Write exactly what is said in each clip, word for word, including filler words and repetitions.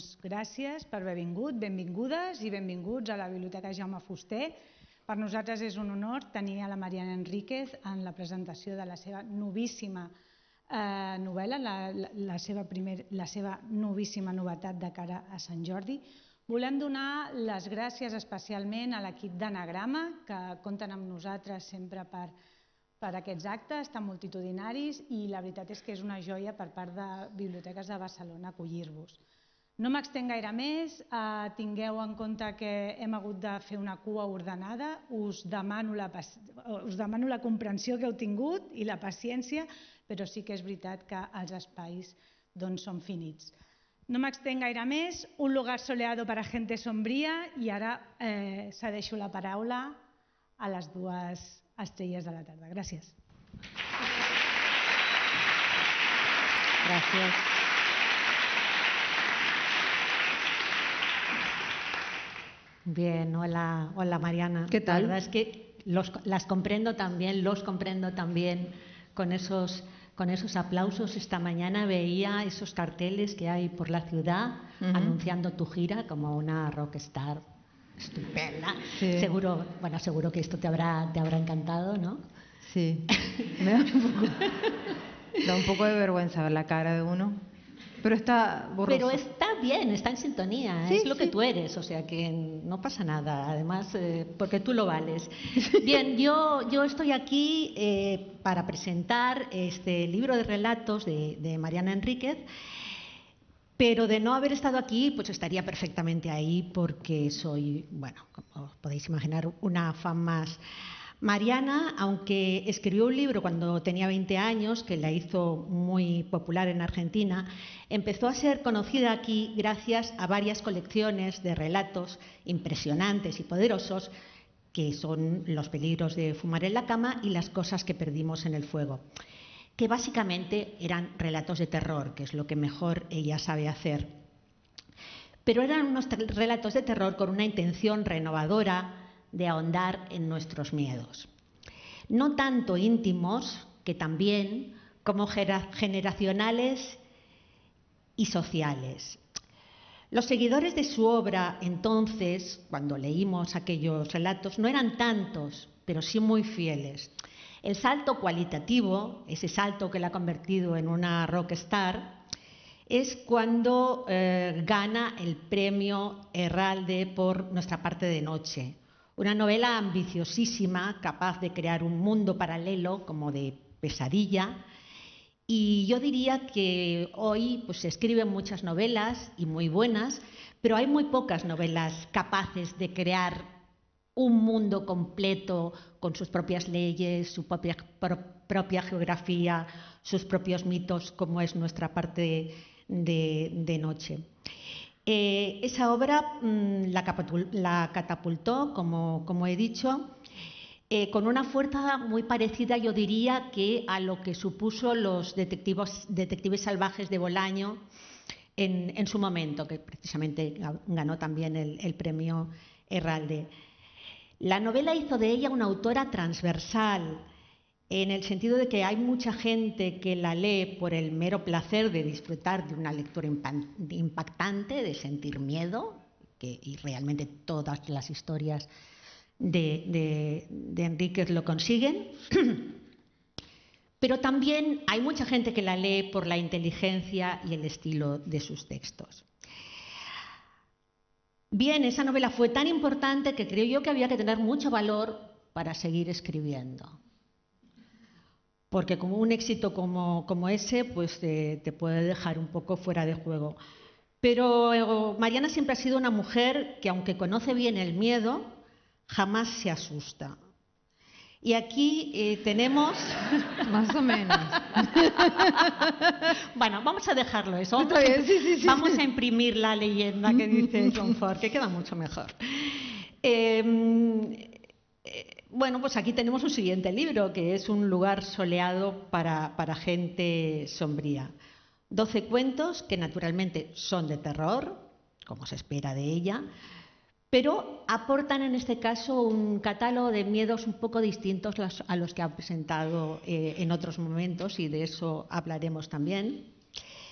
Doncs gràcies per haver vingut, benvingudes i benvinguts a la Biblioteca Jaume Fuster. Per nosaltres és un honor tenir a la Mariana Enríquez en la presentació de la seva novíssima novel·la, la seva novíssima novetat de cara a Sant Jordi. Volem donar les gràcies especialment a l'equip d'Anagrama, que compten amb nosaltres sempre per aquests actes tan multitudinaris, i la veritat és que és una joia per part de Biblioteques de Barcelona acollir-vos. No m'extenc gaire més, tingueu en compte que hem hagut de fer una cua ordenada, us demano la comprensió que heu tingut i la paciència, però sí que és veritat que els espais són finits. No m'extenc gaire més, un lugar soleado para gente sombría, i ara cedeixo la paraula a les dues estrelles de la tarda. Gràcies. Gràcies. Bien, hola, hola Mariana. ¿Qué tal? La verdad es que los, las comprendo también, los comprendo también con esos, con esos aplausos. Esta mañana veía esos carteles que hay por la ciudad uh-huh. anunciando tu gira como una rockstar estupenda. Sí. Seguro, bueno, seguro que esto te habrá, te habrá encantado, ¿no? Sí. Me da un poco, da un poco de vergüenza ver la cara de uno. Pero está borroso. Pero está bien, está en sintonía, sí, es lo sí. que tú eres, o sea que no pasa nada, además, eh, porque tú lo vales. Bien, yo, yo estoy aquí eh, para presentar este libro de relatos de, de Mariana Enríquez, pero de no haber estado aquí, pues estaría perfectamente ahí porque soy, bueno, como podéis imaginar, una fan más. Mariana, aunque escribió un libro cuando tenía veinte años, que la hizo muy popular en Argentina, empezó a ser conocida aquí gracias a varias colecciones de relatos impresionantes y poderosos, que son Los peligros de fumar en la cama y Las cosas que perdimos en el fuego, que básicamente eran relatos de terror, que es lo que mejor ella sabe hacer. Pero eran unos relatos de terror con una intención renovadora de ahondar en nuestros miedos. No tanto íntimos, que también, como generacionales y sociales. Los seguidores de su obra, entonces, cuando leímos aquellos relatos, no eran tantos, pero sí muy fieles. El salto cualitativo, ese salto que la ha convertido en una rockstar, es cuando eh, gana el premio Herralde por Nuestra parte de noche. Una novela ambiciosísima, capaz de crear un mundo paralelo como de pesadilla. Y yo diría que hoy pues, se escriben muchas novelas y muy buenas, pero hay muy pocas novelas capaces de crear un mundo completo con sus propias leyes, su propia, pro, propia geografía, sus propios mitos, como es Nuestra parte de, de noche. Eh, esa obra mmm, la, la catapultó, como, como he dicho, eh, con una fuerza muy parecida, yo diría, que a lo que supuso Los detectives, detectives salvajes de Bolaño en, en su momento, que precisamente ganó también el, el premio Herralde. La novela hizo de ella una autora transversal, en el sentido de que hay mucha gente que la lee por el mero placer de disfrutar de una lectura impactante, de sentir miedo, que, y realmente todas las historias de, de, de Enríquez lo consiguen, pero también hay mucha gente que la lee por la inteligencia y el estilo de sus textos. Bien, esa novela fue tan importante que creo yo que había que tener mucho valor para seguir escribiendo. Porque como un éxito como, como ese, pues te, te puede dejar un poco fuera de juego. Pero Mariana siempre ha sido una mujer que, aunque conoce bien el miedo, jamás se asusta. Y aquí eh, tenemos... Más o menos. Bueno, vamos a dejarlo eso. Vamos, Está bien, sí, sí, sí. Vamos a imprimir la leyenda que dice John Ford, que queda mucho mejor. Eh, Bueno, pues aquí tenemos un siguiente libro, que es Un lugar soleado para, para gente sombría. Doce cuentos que naturalmente son de terror, como se espera de ella, pero aportan en este caso un catálogo de miedos un poco distintos a los que ha presentado eh, en otros momentos, y de eso hablaremos también.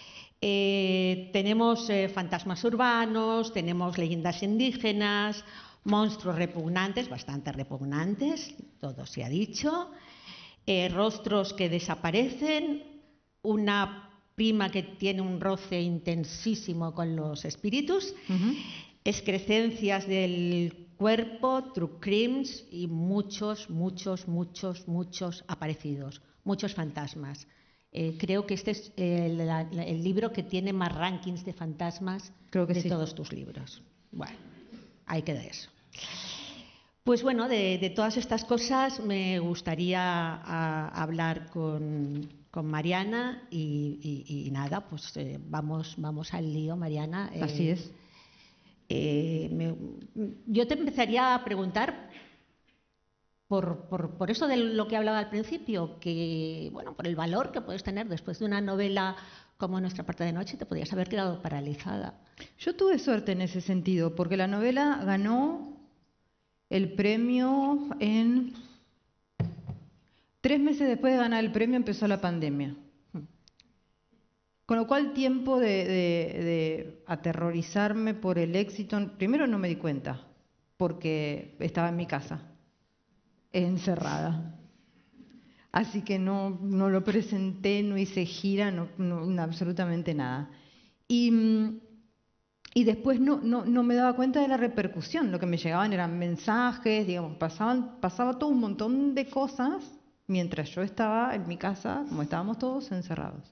Eh, tenemos eh, fantasmas urbanos, tenemos leyendas indígenas, monstruos repugnantes, bastante repugnantes, todo se ha dicho, eh, rostros que desaparecen, una prima que tiene un roce intensísimo con los espíritus, uh-huh. excrecencias del cuerpo, true crimes y muchos, muchos, muchos, muchos aparecidos, muchos fantasmas. Eh, creo que este es el, la, el libro que tiene más rankings de fantasmas creo que de sí. todos tus libros. Bueno, ahí queda eso. Pues bueno, de, de todas estas cosas me gustaría a, hablar con, con Mariana y, y, y nada, pues eh, vamos, vamos al lío, Mariana. Eh, Así es. Eh, me, yo te empezaría a preguntar por, por, por eso de lo que hablaba al principio, que bueno, por el valor que puedes tener después de una novela como Nuestra parte de noche, te podrías haber quedado paralizada. Yo tuve suerte en ese sentido, porque la novela ganó el premio en... Tres meses después de ganar el premio empezó la pandemia. Con lo cual, tiempo de, de, de aterrorizarme por el éxito, primero no me di cuenta, porque estaba en mi casa, encerrada. Así que no, no lo presenté, no hice gira, no, no, absolutamente nada. Y, y después no, no, no me daba cuenta de la repercusión. Lo que me llegaban eran mensajes, digamos, pasaban, pasaba todo un montón de cosas mientras yo estaba en mi casa, como estábamos todos encerrados.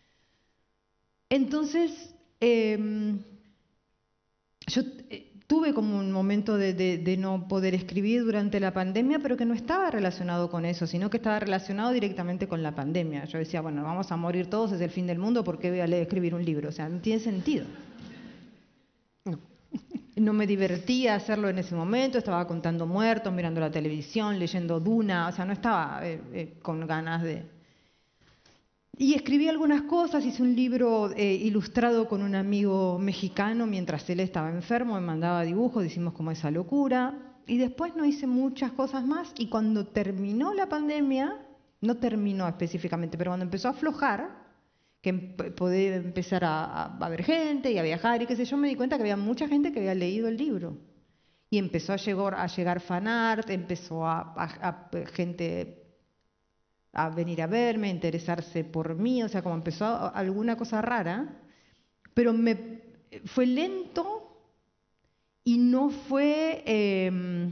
Entonces, eh, yo eh, tuve como un momento de, de, de no poder escribir durante la pandemia, pero que no estaba relacionado con eso, sino que estaba relacionado directamente con la pandemia. Yo decía, bueno, vamos a morir todos, es el fin del mundo, ¿por qué voy a leer, escribir un libro? O sea, no tiene sentido. No. No me divertía hacerlo en ese momento, estaba contando muertos, mirando la televisión, leyendo Duna, o sea, no estaba eh, eh, con ganas de... Y escribí algunas cosas, hice un libro eh, ilustrado con un amigo mexicano mientras él estaba enfermo, me mandaba dibujos, hicimos como esa locura. Y después no hice muchas cosas más y cuando terminó la pandemia, no terminó específicamente, pero cuando empezó a aflojar, que pude empezar a, a ver gente y a viajar y qué sé yo, me di cuenta que había mucha gente que había leído el libro. Y empezó a llegar, a llegar fanart, empezó a, a, a gente... a venir a verme, a interesarse por mí, o sea, como empezó alguna cosa rara, pero me fue lento y no fue, eh,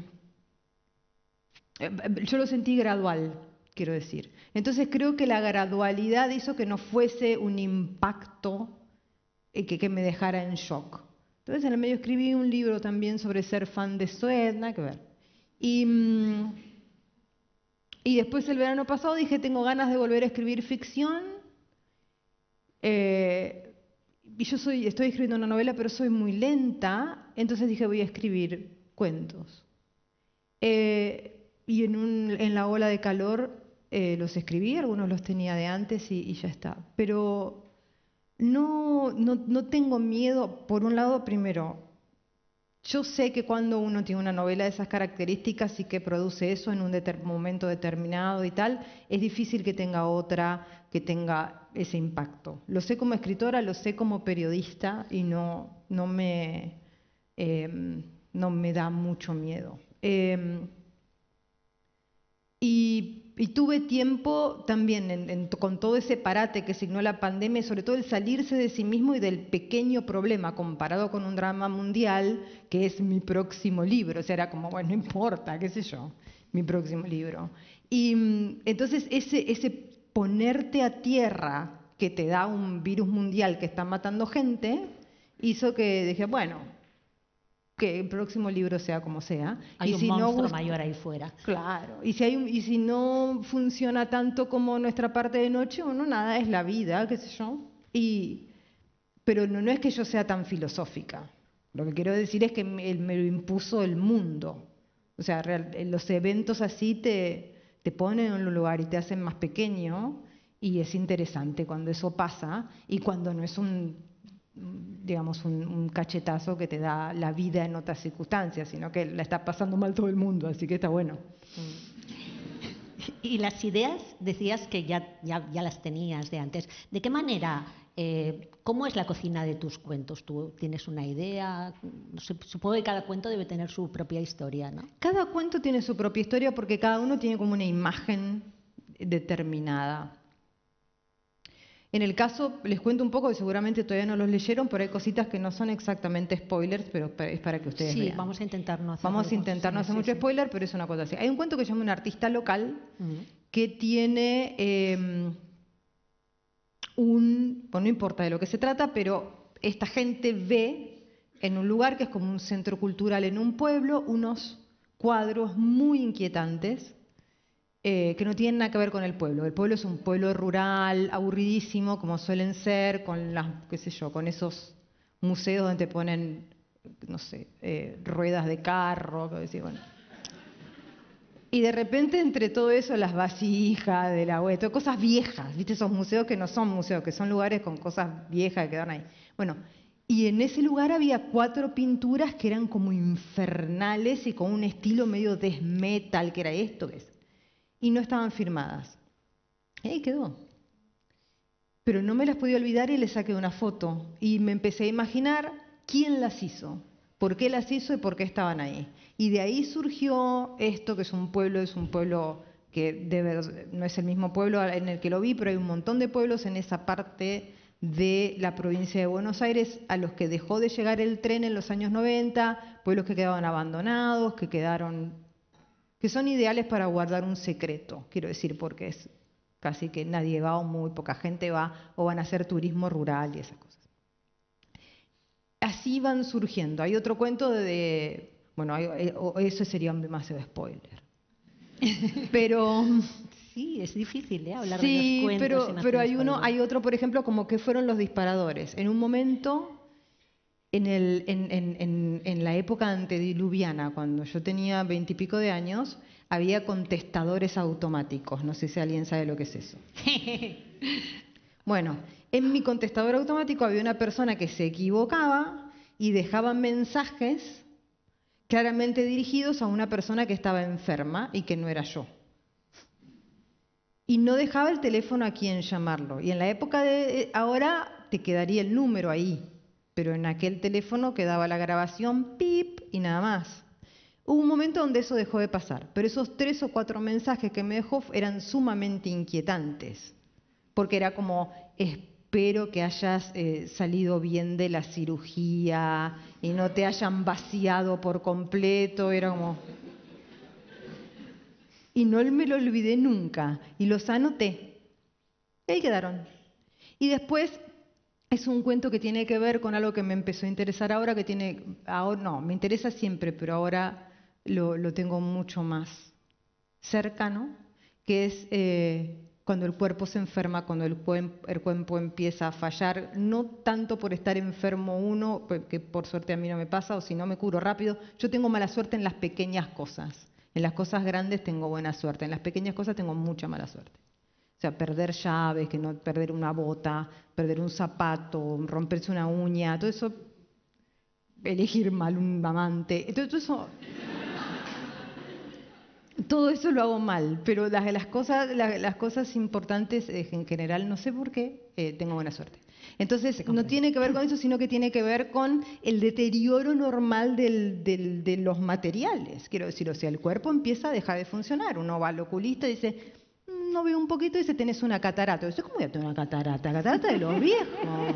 yo lo sentí gradual, quiero decir. Entonces creo que la gradualidad hizo que no fuese un impacto eh, que, que me dejara en shock. Entonces en el medio escribí un libro también sobre ser fan de Sued, nada que ver. Y... Mmm, Y después el verano pasado dije, tengo ganas de volver a escribir ficción. Eh, y yo soy, estoy escribiendo una novela, pero soy muy lenta. Entonces dije, voy a escribir cuentos. Eh, y en, un, en la ola de calor eh, los escribí, algunos los tenía de antes y, y ya está. Pero no, no, no tengo miedo, por un lado, primero... Yo sé que cuando uno tiene una novela de esas características y que produce eso en un deter- momento determinado y tal, es difícil que tenga otra que tenga ese impacto. Lo sé como escritora, lo sé como periodista y no, no, me, eh, no me da mucho miedo. Eh, y, y tuve tiempo también, en, en, con todo ese parate que signó la pandemia, sobre todo el salirse de sí mismo y del pequeño problema comparado con un drama mundial, que es mi próximo libro. O sea, era como, bueno, no importa, qué sé yo, mi próximo libro. Y entonces ese, ese ponerte a tierra que te da un virus mundial que está matando gente, hizo que dije, bueno... que el próximo libro sea como sea. Hay y un si monstruo no mayor ahí fuera. Claro, y si, hay un, y si no funciona tanto como Nuestra parte de noche, bueno, nada, es la vida, qué sé yo. Y, pero no, no es que yo sea tan filosófica. Lo que quiero decir es que me, me lo impuso el mundo. O sea, real, los eventos así te, te ponen en un lugar y te hacen más pequeño, y es interesante cuando eso pasa y cuando no es un... digamos, un, un cachetazo que te da la vida en otras circunstancias, sino que la está pasando mal todo el mundo, así que está bueno. Y las ideas, decías que ya, ya, ya las tenías de antes. ¿De qué manera, eh, cómo es la cocina de tus cuentos? ¿Tú tienes una idea? Supongo que cada cuento debe tener su propia historia, ¿no? Cada cuento tiene su propia historia porque cada uno tiene como una imagen determinada. En el caso, les cuento un poco, que seguramente todavía no los leyeron, pero hay cositas que no son exactamente spoilers, pero es para que ustedes sí, vean. Sí, vamos a intentar no hacer Vamos a intentar no hacer mucho sí. spoiler, pero es una cosa así. Hay un cuento que se llama Un artista local, uh-huh. que tiene eh, un... Bueno, no importa de lo que se trata, pero esta gente ve en un lugar que es como un centro cultural en un pueblo, unos cuadros muy inquietantes, Eh, que no tienen nada que ver con el pueblo. El pueblo es un pueblo rural, aburridísimo, como suelen ser, con las, qué sé yo, con esos museos donde te ponen, no sé, eh, ruedas de carro, decir, bueno. Y de repente entre todo eso, las vasijas de la hueá, cosas viejas, ¿viste? Esos museos que no son museos, que son lugares con cosas viejas que quedan ahí. Bueno, y en ese lugar había cuatro pinturas que eran como infernales y con un estilo medio death metal, que era esto, que es. Y no estaban firmadas. Y ahí quedó. Pero no me las podía olvidar y le saqué una foto. Y me empecé a imaginar quién las hizo, por qué las hizo y por qué estaban ahí. Y de ahí surgió esto, que es un pueblo, es un pueblo que debe, no es el mismo pueblo en el que lo vi, pero hay un montón de pueblos en esa parte de la provincia de Buenos Aires a los que dejó de llegar el tren en los años noventa, pueblos que quedaban abandonados, que quedaron... que son ideales para guardar un secreto, quiero decir, porque es casi que nadie va o muy poca gente va, o van a hacer turismo rural y esas cosas. Así van surgiendo. Hay otro cuento de... Bueno, hay, eso sería un demasiado spoiler. Pero... Sí, es difícil, ¿eh? Hablar sí, de los cuentos. pero, sin pero hay, spoiler. uno, hay otro, por ejemplo, como que fueron los disparadores. En un momento... En, el, en, en, en, en la época antediluviana, cuando yo tenía veintipico de años, había contestadores automáticos. No sé si alguien sabe lo que es eso. Bueno, en mi contestador automático había una persona que se equivocaba y dejaba mensajes claramente dirigidos a una persona que estaba enferma y que no era yo. Y no dejaba el teléfono a quien llamarlo. Y en la época de ahora te quedaría el número ahí. Pero en aquel teléfono quedaba la grabación, pip, y nada más. Hubo un momento donde eso dejó de pasar, pero esos tres o cuatro mensajes que me dejó eran sumamente inquietantes, porque era como, espero que hayas eh, salido bien de la cirugía y no te hayan vaciado por completo, era como... Y no me lo olvidé nunca, y los anoté. Y ahí quedaron. Y después... Es un cuento que tiene que ver con algo que me empezó a interesar ahora, que tiene, ahora, no, me interesa siempre, pero ahora lo, lo tengo mucho más cercano, que es eh, cuando el cuerpo se enferma, cuando el, el cuerpo empieza a fallar, no tanto por estar enfermo uno, que por suerte a mí no me pasa, o si no me curo rápido. Yo tengo mala suerte en las pequeñas cosas, en las cosas grandes tengo buena suerte, en las pequeñas cosas tengo mucha mala suerte. O sea, perder llaves, que no perder una bota, perder un zapato, romperse una uña, todo eso, elegir mal un amante, todo, todo eso, todo eso lo hago mal, pero las, las, cosas, las, las cosas importantes en general, no sé por qué, eh, tengo buena suerte. Entonces, no tiene que ver con eso, sino que tiene que ver con el deterioro normal del, del, de los materiales. Quiero decir, o sea, el cuerpo empieza a dejar de funcionar. Uno va al oculista y dice... no veo un poquito y dice, tenés una catarata. Yo, ¿cómo voy a tener una catarata? Catarata de los viejos.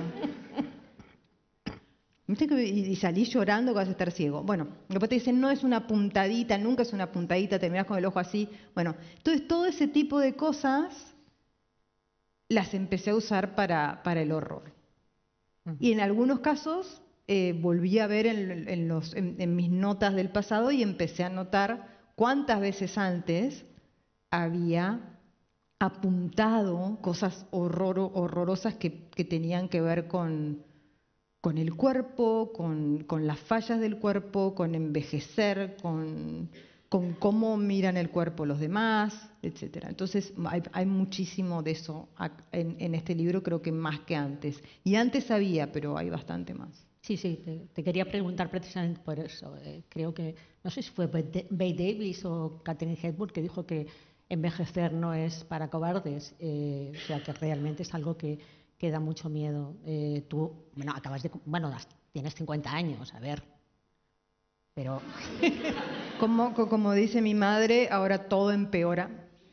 Y salís llorando que vas a estar ciego. Bueno, después te dicen, no es una puntadita, nunca es una puntadita, terminás con el ojo así. Bueno, entonces todo ese tipo de cosas las empecé a usar para, para el horror. Uh-huh. Y en algunos casos eh, volví a ver en, en, los, en, en mis notas del pasado y empecé a notar cuántas veces antes había... apuntado cosas horror, horrorosas que, que tenían que ver con, con el cuerpo, con, con las fallas del cuerpo, con envejecer, con, con cómo miran el cuerpo los demás, etcétera. Entonces hay, hay muchísimo de eso en, en este libro, creo que más que antes. Y antes había, pero hay bastante más. Sí, sí, te, te quería preguntar precisamente por eso. Eh, creo que, no sé si fue Bette Davis o Katharine Hepburn que dijo que envejecer no es para cobardes, eh, o sea que realmente es algo que, que da mucho miedo. Eh, tú, bueno, acabas de, bueno, tienes cincuenta años, a ver, pero... Como, como dice mi madre, ahora todo empeora.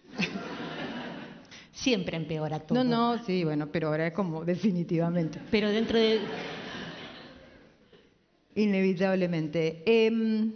Siempre empeora todo. No, no, sí, bueno, pero ahora es como definitivamente. Pero dentro de... Inevitablemente. Eh,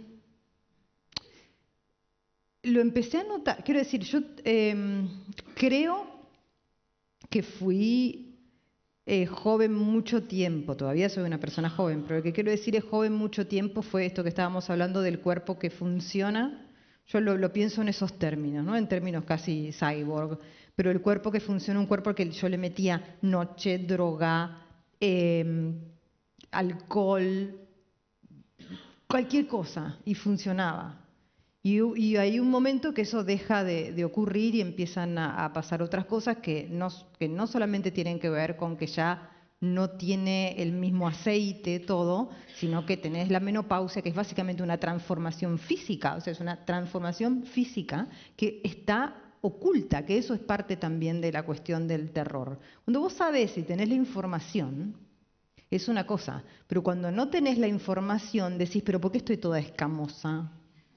lo empecé a notar, quiero decir, yo eh, creo que fui eh, joven mucho tiempo, todavía soy una persona joven, pero lo que quiero decir es joven mucho tiempo fue esto que estábamos hablando del cuerpo que funciona. Yo lo, lo pienso en esos términos, ¿no? En términos casi cyborg, pero el cuerpo que funciona, un cuerpo que yo le metía noche, droga, eh, alcohol, cualquier cosa, y funcionaba. Y, y hay un momento que eso deja de, de ocurrir y empiezan a, a pasar otras cosas que no, que no solamente tienen que ver con que ya no tiene el mismo aceite todo, sino que tenés la menopausia, que es básicamente una transformación física, o sea, es una transformación física que está oculta, que eso es parte también de la cuestión del terror. Cuando vos sabés y tenés la información, es una cosa, pero cuando no tenés la información decís, pero ¿por qué estoy toda escamosa?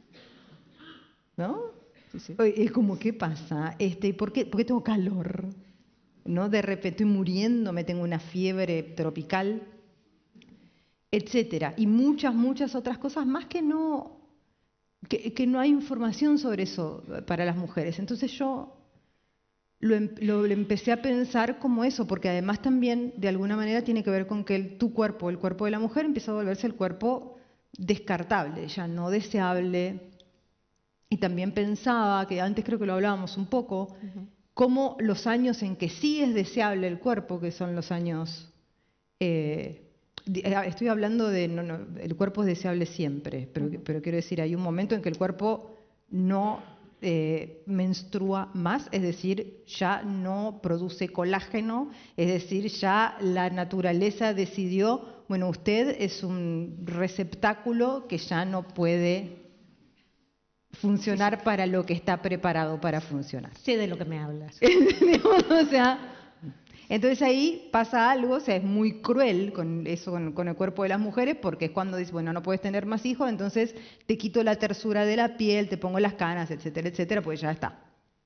¿No? Sí, sí. Es como, ¿qué pasa? Este, ¿por qué, ¿Por qué tengo calor? ¿No? De repente estoy muriéndome, tengo una fiebre tropical, etcétera. Y muchas, muchas otras cosas más que no, que, que no hay información sobre eso para las mujeres. Entonces yo lo, lo, lo empecé a pensar como eso, porque además también de alguna manera tiene que ver con que el, tu cuerpo, el cuerpo de la mujer, empieza a volverse el cuerpo descartable, ya no deseable. Y también pensaba, que antes creo que lo hablábamos un poco, uh-huh, cómo los años en que sí es deseable el cuerpo, que son los años... Eh, estoy hablando de... No, no, el cuerpo es deseable siempre, pero, uh-huh, pero quiero decir, hay un momento en que el cuerpo no eh, menstrua más, es decir, ya no produce colágeno, es decir, ya la naturaleza decidió, bueno, usted es un receptáculo que ya no puede... funcionar, sí, sí, para lo que está preparado para funcionar. Sé de lo que me hablas. O sea, entonces ahí pasa algo, o sea, es muy cruel con eso, con, con el cuerpo de las mujeres, porque es cuando dices, bueno, no puedes tener más hijos, entonces te quito la tersura de la piel, te pongo las canas, etcétera, etcétera, pues ya está.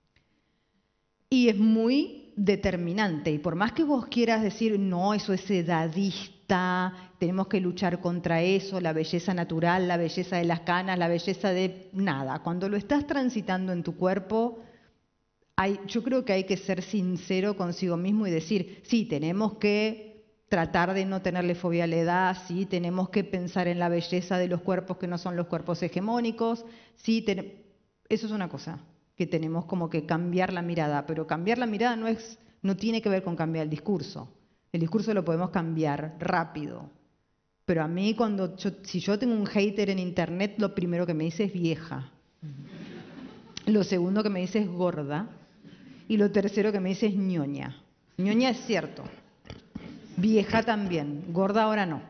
Y es muy determinante, y por más que vos quieras decir, no, eso es edadista, tenemos que luchar contra eso, la belleza natural, la belleza de las canas, la belleza de nada. Cuando lo estás transitando en tu cuerpo, hay, yo creo que hay que ser sincero consigo mismo y decir, sí, tenemos que tratar de no tenerle fobia a la edad, sí, tenemos que pensar en la belleza de los cuerpos que no son los cuerpos hegemónicos, sí, ten... eso es una cosa que tenemos como que cambiar la mirada, pero cambiar la mirada no, es, no tiene que ver con cambiar el discurso. El discurso lo podemos cambiar rápido. Pero a mí, cuando yo, si yo tengo un hater en internet, lo primero que me dice es vieja. Lo segundo que me dice es gorda. Y lo tercero que me dice es ñoña. ñoña es cierto. Vieja también. Gorda ahora no.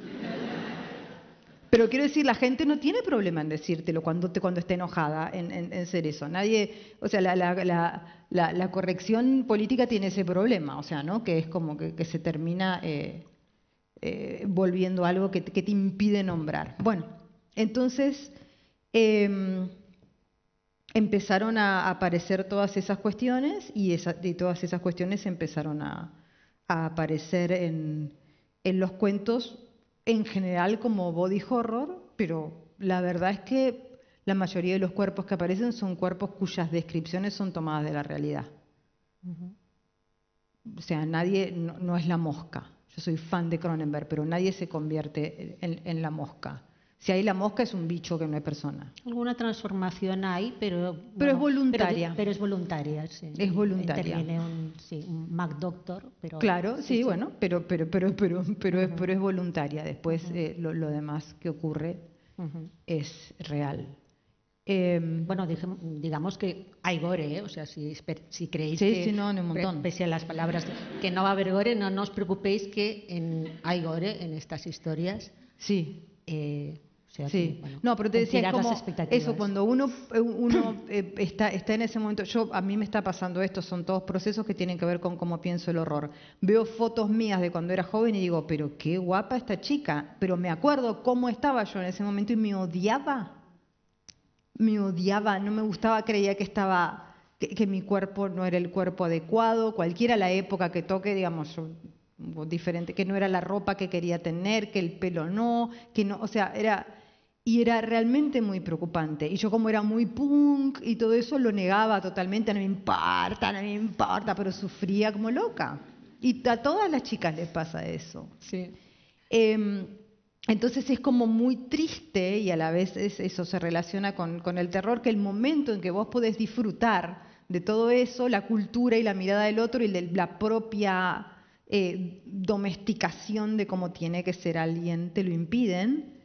Pero quiero decir, la gente no tiene problema en decírtelo cuando, te, cuando esté enojada en, en, en ser eso. Nadie, o sea, la, la, la, la, la corrección política tiene ese problema, o sea, ¿no? Que es como que, que se termina... Eh, Eh, volviendo a algo que, que te impide nombrar. Bueno, entonces eh, empezaron a aparecer todas esas cuestiones y, esa, y todas esas cuestiones empezaron a, a aparecer en, en los cuentos en general como body horror, pero la verdad es que la mayoría de los cuerpos que aparecen son cuerpos cuyas descripciones son tomadas de la realidad. Uh-huh. O sea, nadie, no, no es la mosca. Yo soy fan de Cronenberg, pero nadie se convierte en, en la mosca. Si hay la mosca es un bicho que no es persona. Alguna transformación hay, pero... Pero bueno, es voluntaria. Pero, pero es voluntaria, sí. Es voluntaria. Interviene un, sí, un McDoctor, pero... Claro, sí, sí, sí. bueno, pero, pero, pero, pero, pero, uh-huh, es, pero es voluntaria. Después uh-huh, eh, lo, lo demás que ocurre uh-huh, es real. Eh, bueno, digamos que hay gore, ¿eh? O sea, si, si creéis sí, que, sí, no, un montón. Pese a las palabras, que no va a haber gore, no, no os preocupéis que en, hay gore en estas historias. Sí. Eh, O sea, Sí, que, bueno, no, pero te decía, es como eso, cuando uno, uno eh, está, está en ese momento, yo a mí me está pasando esto, son todos procesos que tienen que ver con cómo pienso el horror. Veo fotos mías de cuando era joven y digo, pero qué guapa esta chica, pero me acuerdo cómo estaba yo en ese momento y me odiaba, me odiaba, no me gustaba, creía que estaba, que, que mi cuerpo no era el cuerpo adecuado, cualquiera la época que toque, digamos, yo, diferente, que no era la ropa que quería tener, que el pelo no, que no, o sea, era... Y era realmente muy preocupante. Y yo como era muy punk y todo eso lo negaba totalmente, no me importa, no me importa, pero sufría como loca. Y a todas las chicas les pasa eso. Sí. Eh, entonces es como muy triste y a la vez es, eso se relaciona con, con el terror, que el momento en que vos podés disfrutar de todo eso, la cultura y la mirada del otro y de la propia eh, domesticación de cómo tiene que ser alguien, te lo impiden.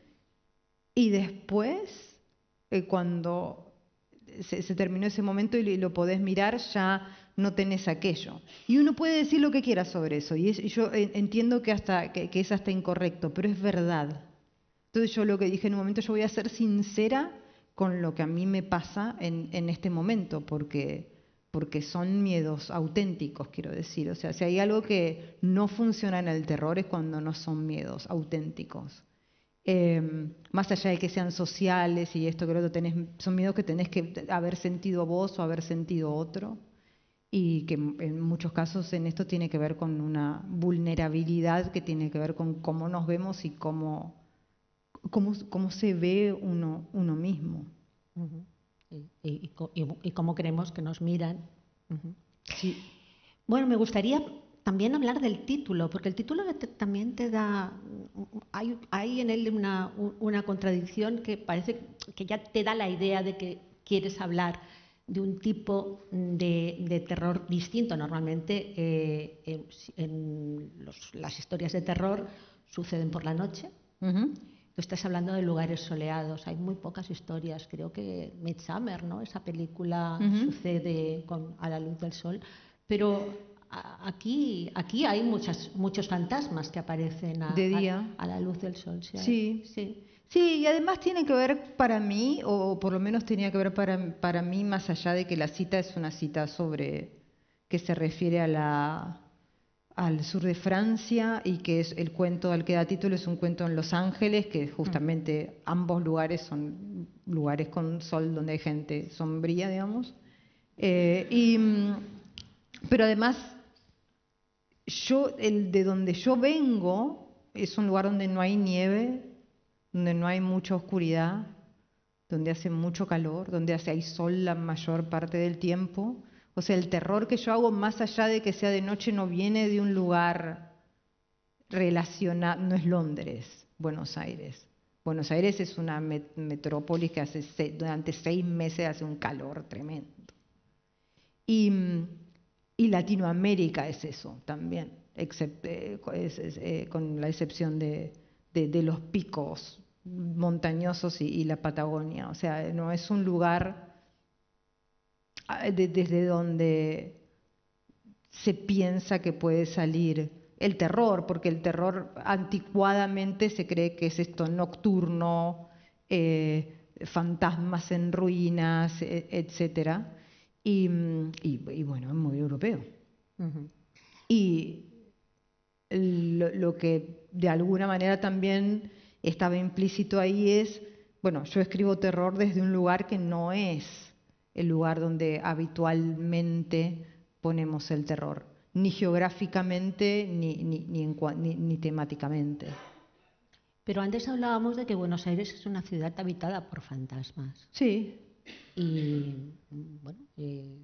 Y después, eh, cuando se, se terminó ese momento y lo podés mirar, ya no tenés aquello. Y uno puede decir lo que quiera sobre eso, y, es, y yo entiendo que, hasta, que, que es hasta incorrecto, pero es verdad. Entonces yo lo que dije en un momento, yo voy a ser sincera con lo que a mí me pasa en, en este momento, porque, porque son miedos auténticos, quiero decir. O sea, si hay algo que no funciona en el terror es cuando no son miedos auténticos. Eh, más allá de que sean sociales y esto que lo otro, tenés, son miedos que tenés que haber sentido vos o haber sentido otro, y que en muchos casos en esto tiene que ver con una vulnerabilidad que tiene que ver con cómo nos vemos y cómo, cómo, cómo se ve uno, uno mismo. Uh-huh. y, y, y, y cómo creemos que nos miran. Uh-huh. Sí. Bueno, me gustaría también hablar del título, porque el título te, también te da, hay, hay en él una, una contradicción que parece que ya te da la idea de que quieres hablar de un tipo de, de terror distinto. Normalmente eh, en, en los, las historias de terror suceden por la noche. Uh-huh. Tú estás hablando de lugares soleados, hay muy pocas historias. Creo que Midsommar, ¿no? Esa película uh-huh. sucede con, a la luz del sol, pero Aquí, aquí hay muchas, muchos fantasmas que aparecen a, de día. a, a la luz del sol. ¿Sí? Sí. sí, sí, y además tiene que ver para mí, o por lo menos tenía que ver para, para mí, más allá de que la cita es una cita sobre, que se refiere a la, al sur de Francia y que es el cuento al que da título es un cuento en Los Ángeles, que justamente mm. ambos lugares son lugares con sol donde hay gente sombría, digamos. Eh, y, pero además... Yo, el de donde yo vengo, es un lugar donde no hay nieve, donde no hay mucha oscuridad, donde hace mucho calor, donde hace, hay sol la mayor parte del tiempo. O sea, el terror que yo hago, más allá de que sea de noche, no viene de un lugar relacionado, no es Londres, Buenos Aires. Buenos Aires es una met- metrópolis que hace seis, durante seis meses hace un calor tremendo. Y... Y Latinoamérica es eso también, except, eh, es, es, eh, con la excepción de, de, de los picos montañosos y, y la Patagonia. O sea, no es un lugar de, desde donde se piensa que puede salir el terror, porque el terror anticuadamente se cree que es esto nocturno, eh, fantasmas en ruinas, etcétera. Y, y, y bueno, es muy europeo. Uh-huh. Y lo, lo que de alguna manera también estaba implícito ahí es, bueno, yo escribo terror desde un lugar que no es el lugar donde habitualmente ponemos el terror, ni geográficamente ni, ni, ni, en, ni, ni temáticamente. Pero antes hablábamos de que Buenos Aires es una ciudad habitada por fantasmas. Sí. Y bueno, eh,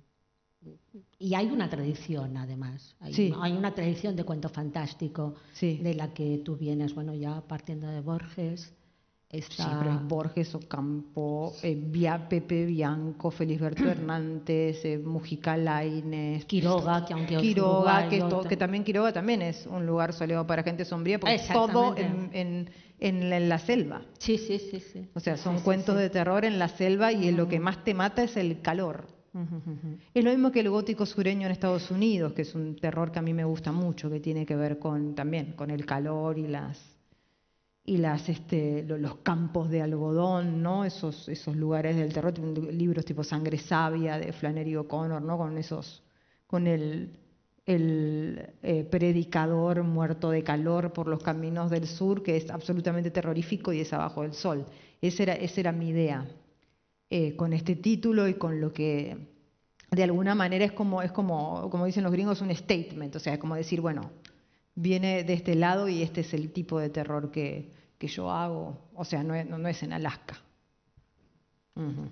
y hay una tradición además, hay, sí. hay una tradición de cuento fantástico sí. de la que tú vienes, bueno, ya partiendo de Borges. Esta... Sí, pero es Borges, Ocampo, eh, Via, Pepe Bianco, Felisberto Hernández, eh, Mujica Lainez, Quiroga, que aunque Quiroga, es que, to, que también Quiroga también es un lugar soleado para gente sombría, porque todo en, en, en, la, en la selva. Sí, sí, sí, sí. O sea, son sí, cuentos sí, sí. de terror en la selva y uh-huh. lo que más te mata es el calor. Uh-huh, uh-huh. Es lo mismo que el gótico sureño en Estados Unidos, que es un terror que a mí me gusta mucho, que tiene que ver con también con el calor y las y las, este, los campos de algodón, ¿no? Esos, esos lugares del terror, libros tipo Sangre Sabia de Flannery O'Connor, ¿no? Con esos, con el, el eh, predicador muerto de calor por los caminos del sur, que es absolutamente terrorífico y es Abajo del Sol. Esa era, esa era mi idea eh, con este título y con lo que de alguna manera es como, es como, como dicen los gringos, un statement, o sea, es como decir, bueno, viene de este lado y este es el tipo de terror que, que yo hago, o sea, no es, no, no es en Alaska. Uh-huh.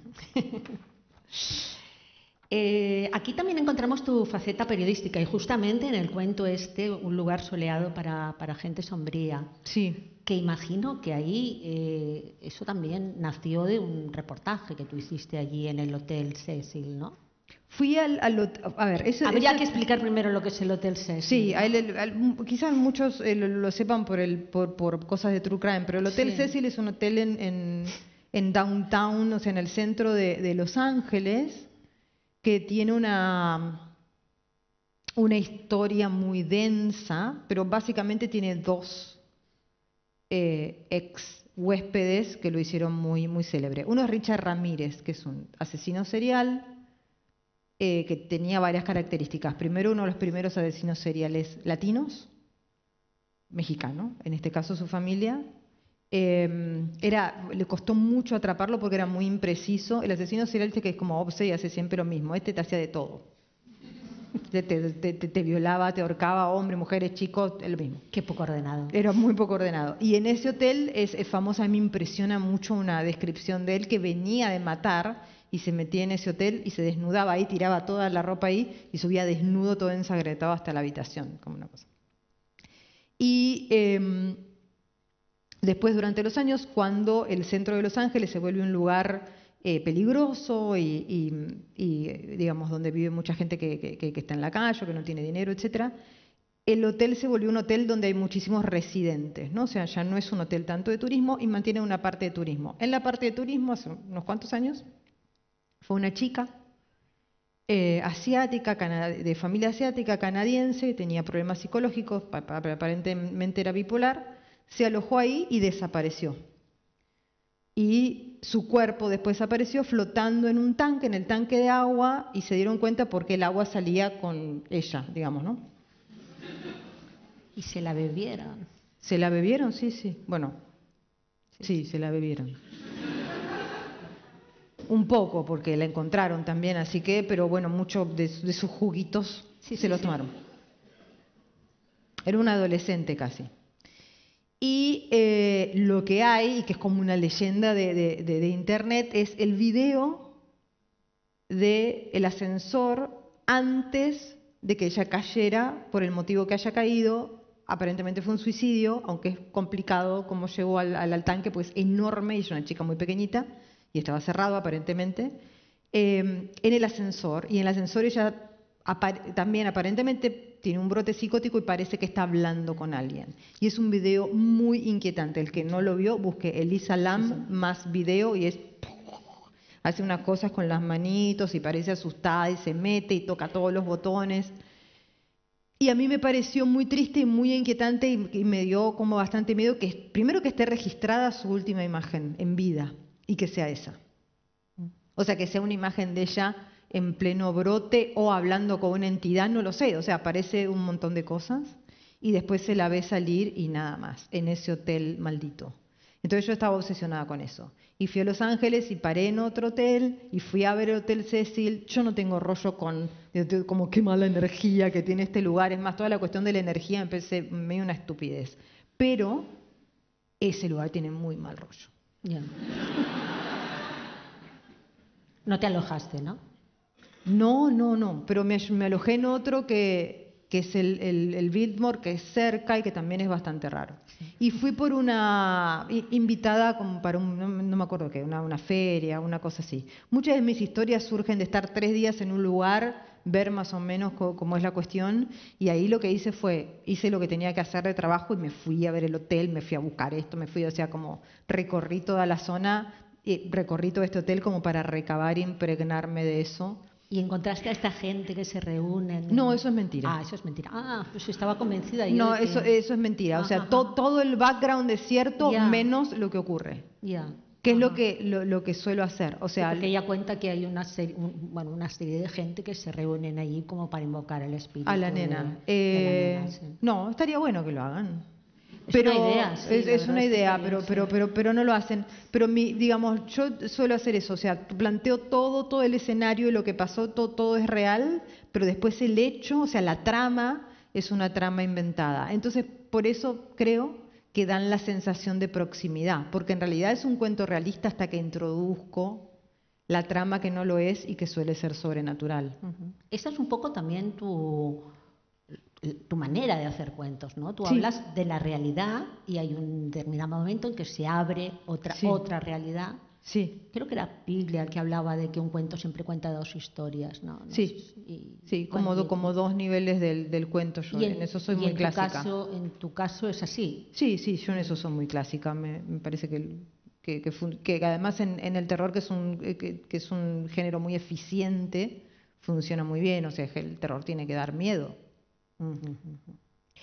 eh, aquí también encontramos tu faceta periodística y justamente en el cuento este, Un lugar soleado para, para gente sombría. Sí. Que imagino que ahí eh, eso también nació de un reportaje que tú hiciste allí en el Hotel Cecil, ¿no? Fui al, al a ver, eso, habría ese, que explicar primero lo que es el Hotel Cecil. Sí, ¿no? el, el, el, quizás muchos eh, lo, lo sepan por, el, por, por cosas de true crime, pero el Hotel sí. Cecil es un hotel en, en, en downtown, o sea, en el centro de, de Los Ángeles, que tiene una, una historia muy densa, pero básicamente tiene dos eh, ex huéspedes que lo hicieron muy, muy célebre. Uno es Richard Ramírez, que es un asesino serial, Eh, que tenía varias características. Primero, uno de los primeros asesinos seriales latinos, mexicano, en este caso su familia. Eh, era, le costó mucho atraparlo porque era muy impreciso. El asesino serial dice que es como obse y hace siempre lo mismo. Este te hacía de todo. Te, te, te, te violaba, te ahorcaba, hombres, mujeres, chicos, lo mismo. Qué poco ordenado. Era muy poco ordenado. Y en ese hotel es, es famosa, a mí me impresiona mucho una descripción de él que venía de matar y se metía en ese hotel y se desnudaba ahí, tiraba toda la ropa ahí y subía desnudo, todo ensangretado hasta la habitación, como una cosa. Y eh, después, durante los años, cuando el centro de Los Ángeles se vuelve un lugar eh, peligroso y, y, y, digamos, donde vive mucha gente que, que, que está en la calle, que no tiene dinero, etcétera, el hotel se volvió un hotel donde hay muchísimos residentes, ¿no? O sea, ya no es un hotel tanto de turismo y mantiene una parte de turismo. En la parte de turismo, hace unos cuantos años, fue una chica eh, asiática, de familia asiática, canadiense, tenía problemas psicológicos, aparentemente era bipolar, se alojó ahí y desapareció. Y su cuerpo después apareció flotando en un tanque, en el tanque de agua, y se dieron cuenta porque el agua salía con ella, digamos, ¿no? Y se la bebieron. ¿Se la bebieron? Sí, sí. Bueno, sí, se la bebieron. Un poco, porque la encontraron también, así que, pero bueno, muchos de, de sus juguitos sí, se sí, los tomaron. Sí. Era una adolescente casi. Y eh, lo que hay, y que es como una leyenda de, de, de, de internet, es el video del ascensor antes de que ella cayera, por el motivo que haya caído. Aparentemente fue un suicidio, aunque es complicado cómo llegó al, al, al tanque, pues enorme, y es una chica muy pequeñita, y estaba cerrado aparentemente, eh, en el ascensor. Y en el ascensor ella apar también aparentemente tiene un brote psicótico y parece que está hablando con alguien. Y es un video muy inquietante. El que no lo vio, busque Elisa Lam más video y es... hace unas cosas con las manitos y parece asustada y se mete y toca todos los botones. Y a mí me pareció muy triste y muy inquietante y, y me dio como bastante miedo que primero que esté registrada su última imagen en vida y que sea esa. O sea, que sea una imagen de ella en pleno brote o hablando con una entidad, no lo sé. O sea, aparece un montón de cosas y después se la ve salir y nada más, en ese hotel maldito. Entonces yo estaba obsesionada con eso. Y fui a Los Ángeles y paré en otro hotel y fui a ver el Hotel Cecil. Yo no tengo rollo con como qué mala energía que tiene este lugar. Es más, toda la cuestión de la energía me parece medio una estupidez. Pero ese lugar tiene muy mal rollo. Yeah. No te alojaste, ¿no? No, no, no. Pero me, me alojé en otro que, que es el, el, el Biltmore, que es cerca y que también es bastante raro. Y fui por una invitada como para un, no, no me acuerdo qué, una, una feria, una cosa así. Muchas de mis historias surgen de estar tres días en un lugar, ver más o menos cómo, cómo es la cuestión, y ahí lo que hice fue, hice lo que tenía que hacer de trabajo y me fui a ver el hotel, me fui a buscar esto, me fui, o sea, como recorrí toda la zona, y recorrí todo este hotel como para recabar e impregnarme de eso. ¿Y encontraste a esta gente que se reúnen? No, eso es mentira. Ah, eso es mentira. Ah, pues estaba convencida yo No, de que... eso, eso es mentira. O sea, Ajá, to- ajá. todo el background es cierto, Ya. menos lo que ocurre. Ya. Que es lo Ajá. que, lo, lo que suelo hacer. O Sí, sea, porque ella cuenta que hay una serie, un- bueno, una serie de gente que se reúnen allí como para invocar el espíritu. a la de- nena. de la Eh, nena, sí. No, estaría bueno que lo hagan. Es Pero una idea, sí, es, la es verdad una es que idea, está pero, bien, pero, sí. pero, pero no lo hacen. Pero mi, digamos, yo suelo hacer eso, o sea, planteo todo, todo el escenario y lo que pasó, todo, todo es real, pero después el hecho, o sea, la trama es una trama inventada. Entonces, por eso creo que dan la sensación de proximidad, porque en realidad es un cuento realista hasta que introduzco la trama que no lo es y que suele ser sobrenatural. Ujú. Esa es un poco también tu, tu manera de hacer cuentos, ¿no? Tú Sí. hablas de la realidad y hay un determinado momento en que se abre otra, Sí. otra realidad. Sí, Creo que era Piglia el que hablaba de que un cuento siempre cuenta dos historias, ¿no? No sí, sé si- y- sí, como, bueno, do- y- como dos niveles del, del cuento. Yo y en, eso soy y muy en clásica. Tu caso, en tu caso es así. Sí, sí, yo en eso soy muy clásica. Me, me parece que, el- que, que fun- que además en, en el terror, que es, un, eh, que, que es un género muy eficiente, funciona muy bien. O sea, que el terror tiene que dar miedo. Ujú, ujú.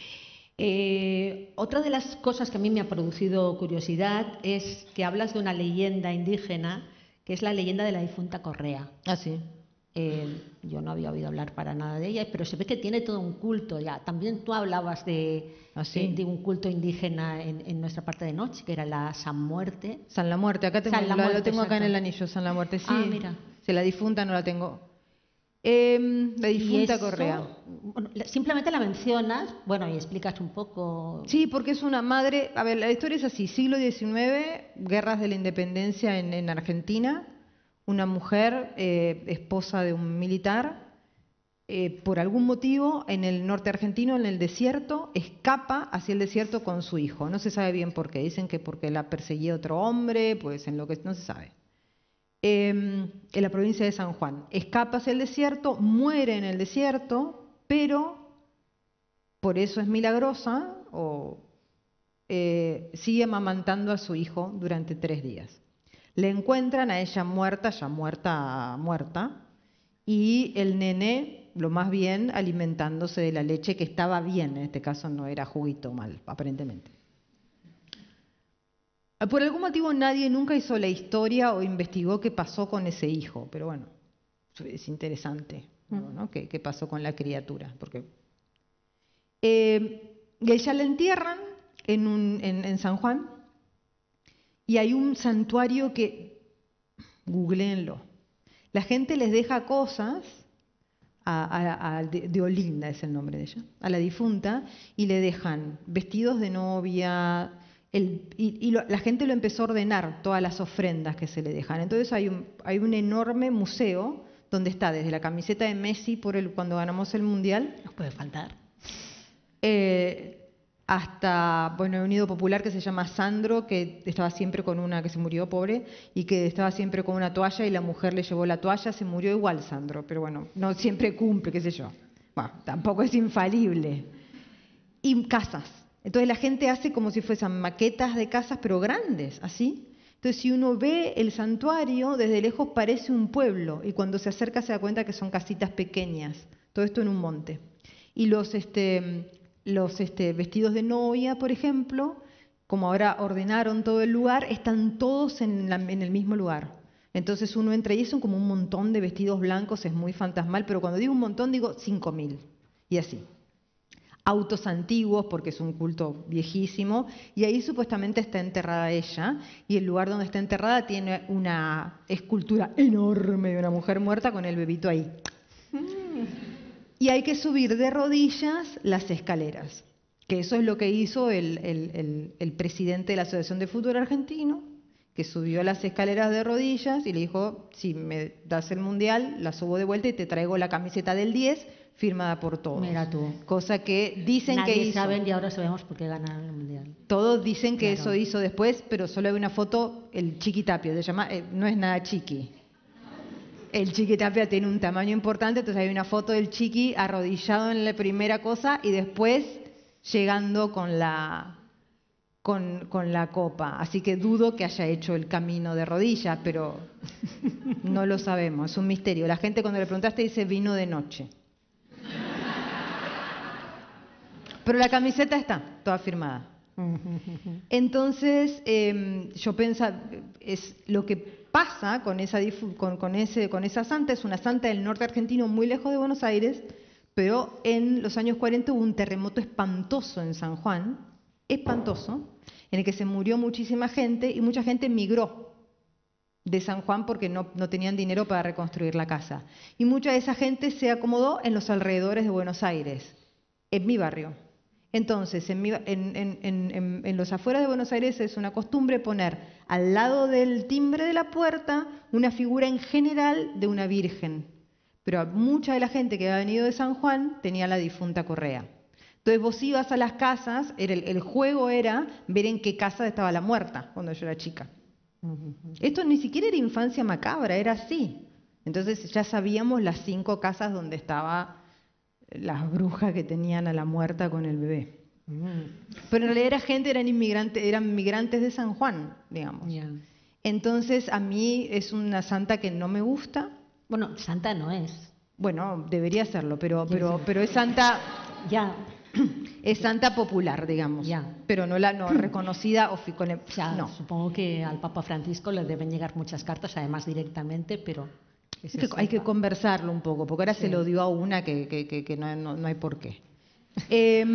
Eh, otra de las cosas que a mí me ha producido curiosidad es que hablas de una leyenda indígena, que es la leyenda de la difunta Correa. Ah, sí. Eh, yo no había oído hablar para nada de ella, pero se ve que tiene todo un culto ya. También tú hablabas de, ¿Ah, sí? de, de un culto indígena en, en nuestra parte de noche, que era la San Muerte. San la Muerte, acá tengo, San la lo- lo Muerte, tengo acá en exacto. el anillo, San la Muerte, sí. Ah, mira. Se la difunta no la tengo. Em, la Y difunta eso, Correa. bueno, la- simplemente la mencionas, bueno, y explicas un poco. Sí, porque es una madre. A ver, la historia es así: siglo diecinueve, guerras de la independencia en, en Argentina. Una mujer, eh, esposa de un militar, eh, por algún motivo en el norte argentino, en el desierto, escapa hacia el desierto con su hijo. No se sabe bien por qué. Dicen que porque la perseguía otro hombre, pues en lo que no se sabe. Eh, en la provincia de San Juan. Escapa hacia el desierto, muere en el desierto, pero por eso es milagrosa o eh, sigue amamantando a su hijo durante tres días. Le encuentran a ella muerta, ya muerta, muerta, y el nene, lo más bien, alimentándose de la leche que estaba bien, en este caso no era juguito mal, aparentemente. Por algún motivo nadie nunca hizo la historia o investigó qué pasó con ese hijo, pero bueno, es interesante, ¿no? ¿Qué, qué pasó con la criatura? Porque eh, y ella la entierran en, un, en, en San Juan y hay un santuario que, googleenlo, la gente les deja cosas a, a, a de, de Olinda es el nombre de ella, a la difunta, y le dejan vestidos de novia. El, y y lo, la gente lo empezó a ordenar, todas las ofrendas que se le dejan. Entonces hay un, hay un enorme museo donde está desde la camiseta de Messi por el, cuando ganamos el Mundial, No puede faltar. eh, hasta bueno, un nido popular que se llama Sandro, que estaba siempre con una, que se murió pobre, y que estaba siempre con una toalla y la mujer le llevó la toalla, se murió igual Sandro, pero bueno, no siempre cumple, qué sé yo. Bueno, tampoco es infalible. Y casas. Entonces la gente hace como si fuesen maquetas de casas, pero grandes, así. Entonces si uno ve el santuario, desde lejos parece un pueblo, y cuando se acerca se da cuenta que son casitas pequeñas. Todo esto en un monte. Y los, este, los este, vestidos de novia, por ejemplo, como ahora ordenaron todo el lugar, están todos en, la, en el mismo lugar. Entonces uno entra y son como un montón de vestidos blancos, es muy fantasmal, pero cuando digo un montón digo cinco mil, y así. Autos antiguos, porque es un culto viejísimo, y ahí supuestamente está enterrada ella, y el lugar donde está enterrada tiene una escultura enorme de una mujer muerta con el bebito ahí. Y hay que subir de rodillas las escaleras, que eso es lo que hizo el, el, el, el presidente de la Asociación de Fútbol Argentino, que subió las escaleras de rodillas y le dijo: si me das el mundial, la subo de vuelta y te traigo la camiseta del diez firmada por todos. Mira tú. Cosa que dicen Nadie que hizo. saben y ahora sabemos por qué ganaron el Mundial. Todos dicen que Claro. eso hizo después, pero solo hay una foto, el Chiqui Tapia, se llama, eh, no es nada chiqui. El Chiqui Tapia tiene un tamaño importante, entonces hay una foto del Chiqui arrodillado en la primera cosa y después llegando con la con, con la copa. Así que dudo que haya hecho el camino de rodillas, pero no lo sabemos, es un misterio. La gente cuando le preguntaste dice vino de noche. Pero la camiseta está, toda firmada. Entonces, eh, yo pensaba, es lo que pasa con esa, con, con, ese, con esa santa, es una santa del norte argentino muy lejos de Buenos Aires, pero en los años cuarenta hubo un terremoto espantoso en San Juan, espantoso, en el que se murió muchísima gente y mucha gente migró de San Juan porque no, no tenían dinero para reconstruir la casa. Y mucha de esa gente se acomodó en los alrededores de Buenos Aires, en mi barrio. Entonces, en, mi, en, en, en, en los afueras de Buenos Aires es una costumbre poner al lado del timbre de la puerta una figura en general de una virgen. Pero mucha de la gente que había venido de San Juan tenía la difunta Correa. Entonces vos ibas a las casas, era el, el juego era ver en qué casa estaba la muerta cuando yo era chica. Uh-huh. Esto ni siquiera era infancia macabra, era así. Entonces ya sabíamos las cinco casas donde estaba las brujas que tenían a la muerta con el bebé. Mm. Pero en realidad era gente, eran inmigrantes, eran migrantes de San Juan, digamos. Yeah. Entonces a mí es una santa que no me gusta. Bueno, santa no es. Bueno, debería serlo, pero, pero, pero es santa. Ya. Es santa popular, digamos. Ya. Pero no la no reconocida o con el, ya, no. Supongo que al Papa Francisco le deben llegar muchas cartas, además directamente, pero. Es que hay que conversarlo un poco, porque ahora sí. Se lo dio a una que, que, que, que no, no, no hay por qué. eh,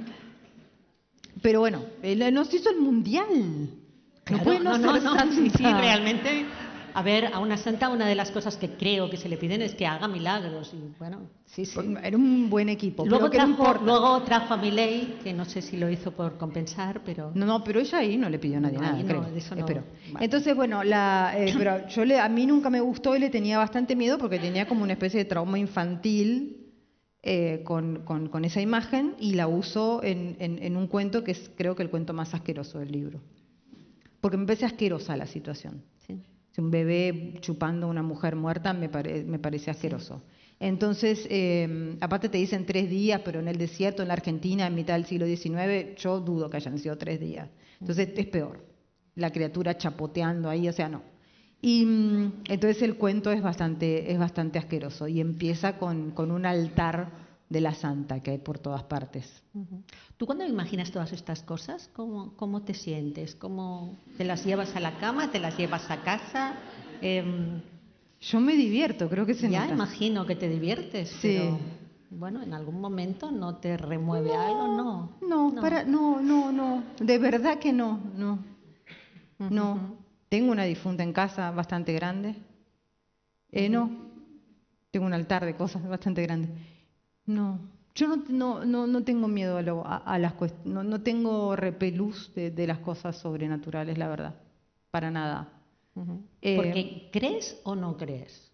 pero bueno, nos hizo el mundial. Claro, no puede no, no ser no, no, sí, sí, realmente. A ver, a una santa una de las cosas que creo que se le piden es que haga milagros. Y bueno, sí, sí. Era un buen equipo. Luego, pero trajo, no luego trajo a Milei, que no sé si lo hizo por compensar, pero... No, no, pero ella ahí no le pidió a nadie no, nada, no, creo. De eso no. Espero. Vale. Entonces, bueno, la, eh, pero yo le, a mí nunca me gustó y le tenía bastante miedo porque tenía como una especie de trauma infantil eh, con, con, con esa imagen y la uso en, en, en un cuento que es creo que el cuento más asqueroso del libro. Porque me parece asquerosa la situación. ¿Sí? Un bebé chupando a una mujer muerta me, pare, me parece asqueroso. Sí. Entonces, eh, aparte te dicen tres días, pero en el desierto, en la Argentina, en mitad del siglo diecinueve, yo dudo que hayan sido tres días. Entonces es peor. La criatura chapoteando ahí, o sea, no. Y entonces el cuento es bastante, es bastante asqueroso y empieza con, con un altar de la santa que hay por todas partes. Uh-huh. ¿Tú cuando imaginas todas estas cosas, cómo, cómo te sientes? ¿Cómo te las llevas a la cama? ¿Te las llevas a casa? Eh, Yo me divierto, creo que se Ya nota. imagino que te diviertes, sí. Pero bueno, ¿en algún momento no te remueve no, algo? No, no, no, para, no, no, no, de verdad que no, no, uh-huh. no. Tengo una difunta en casa bastante grande. Eh, uh-huh. No, tengo un altar de cosas bastante grande. No, yo no, no, no, no tengo miedo a, lo, a, a las cuestiones, no, no tengo repelús de, de las cosas sobrenaturales, la verdad, para nada. Uh-huh. eh, ¿Porque crees o no crees?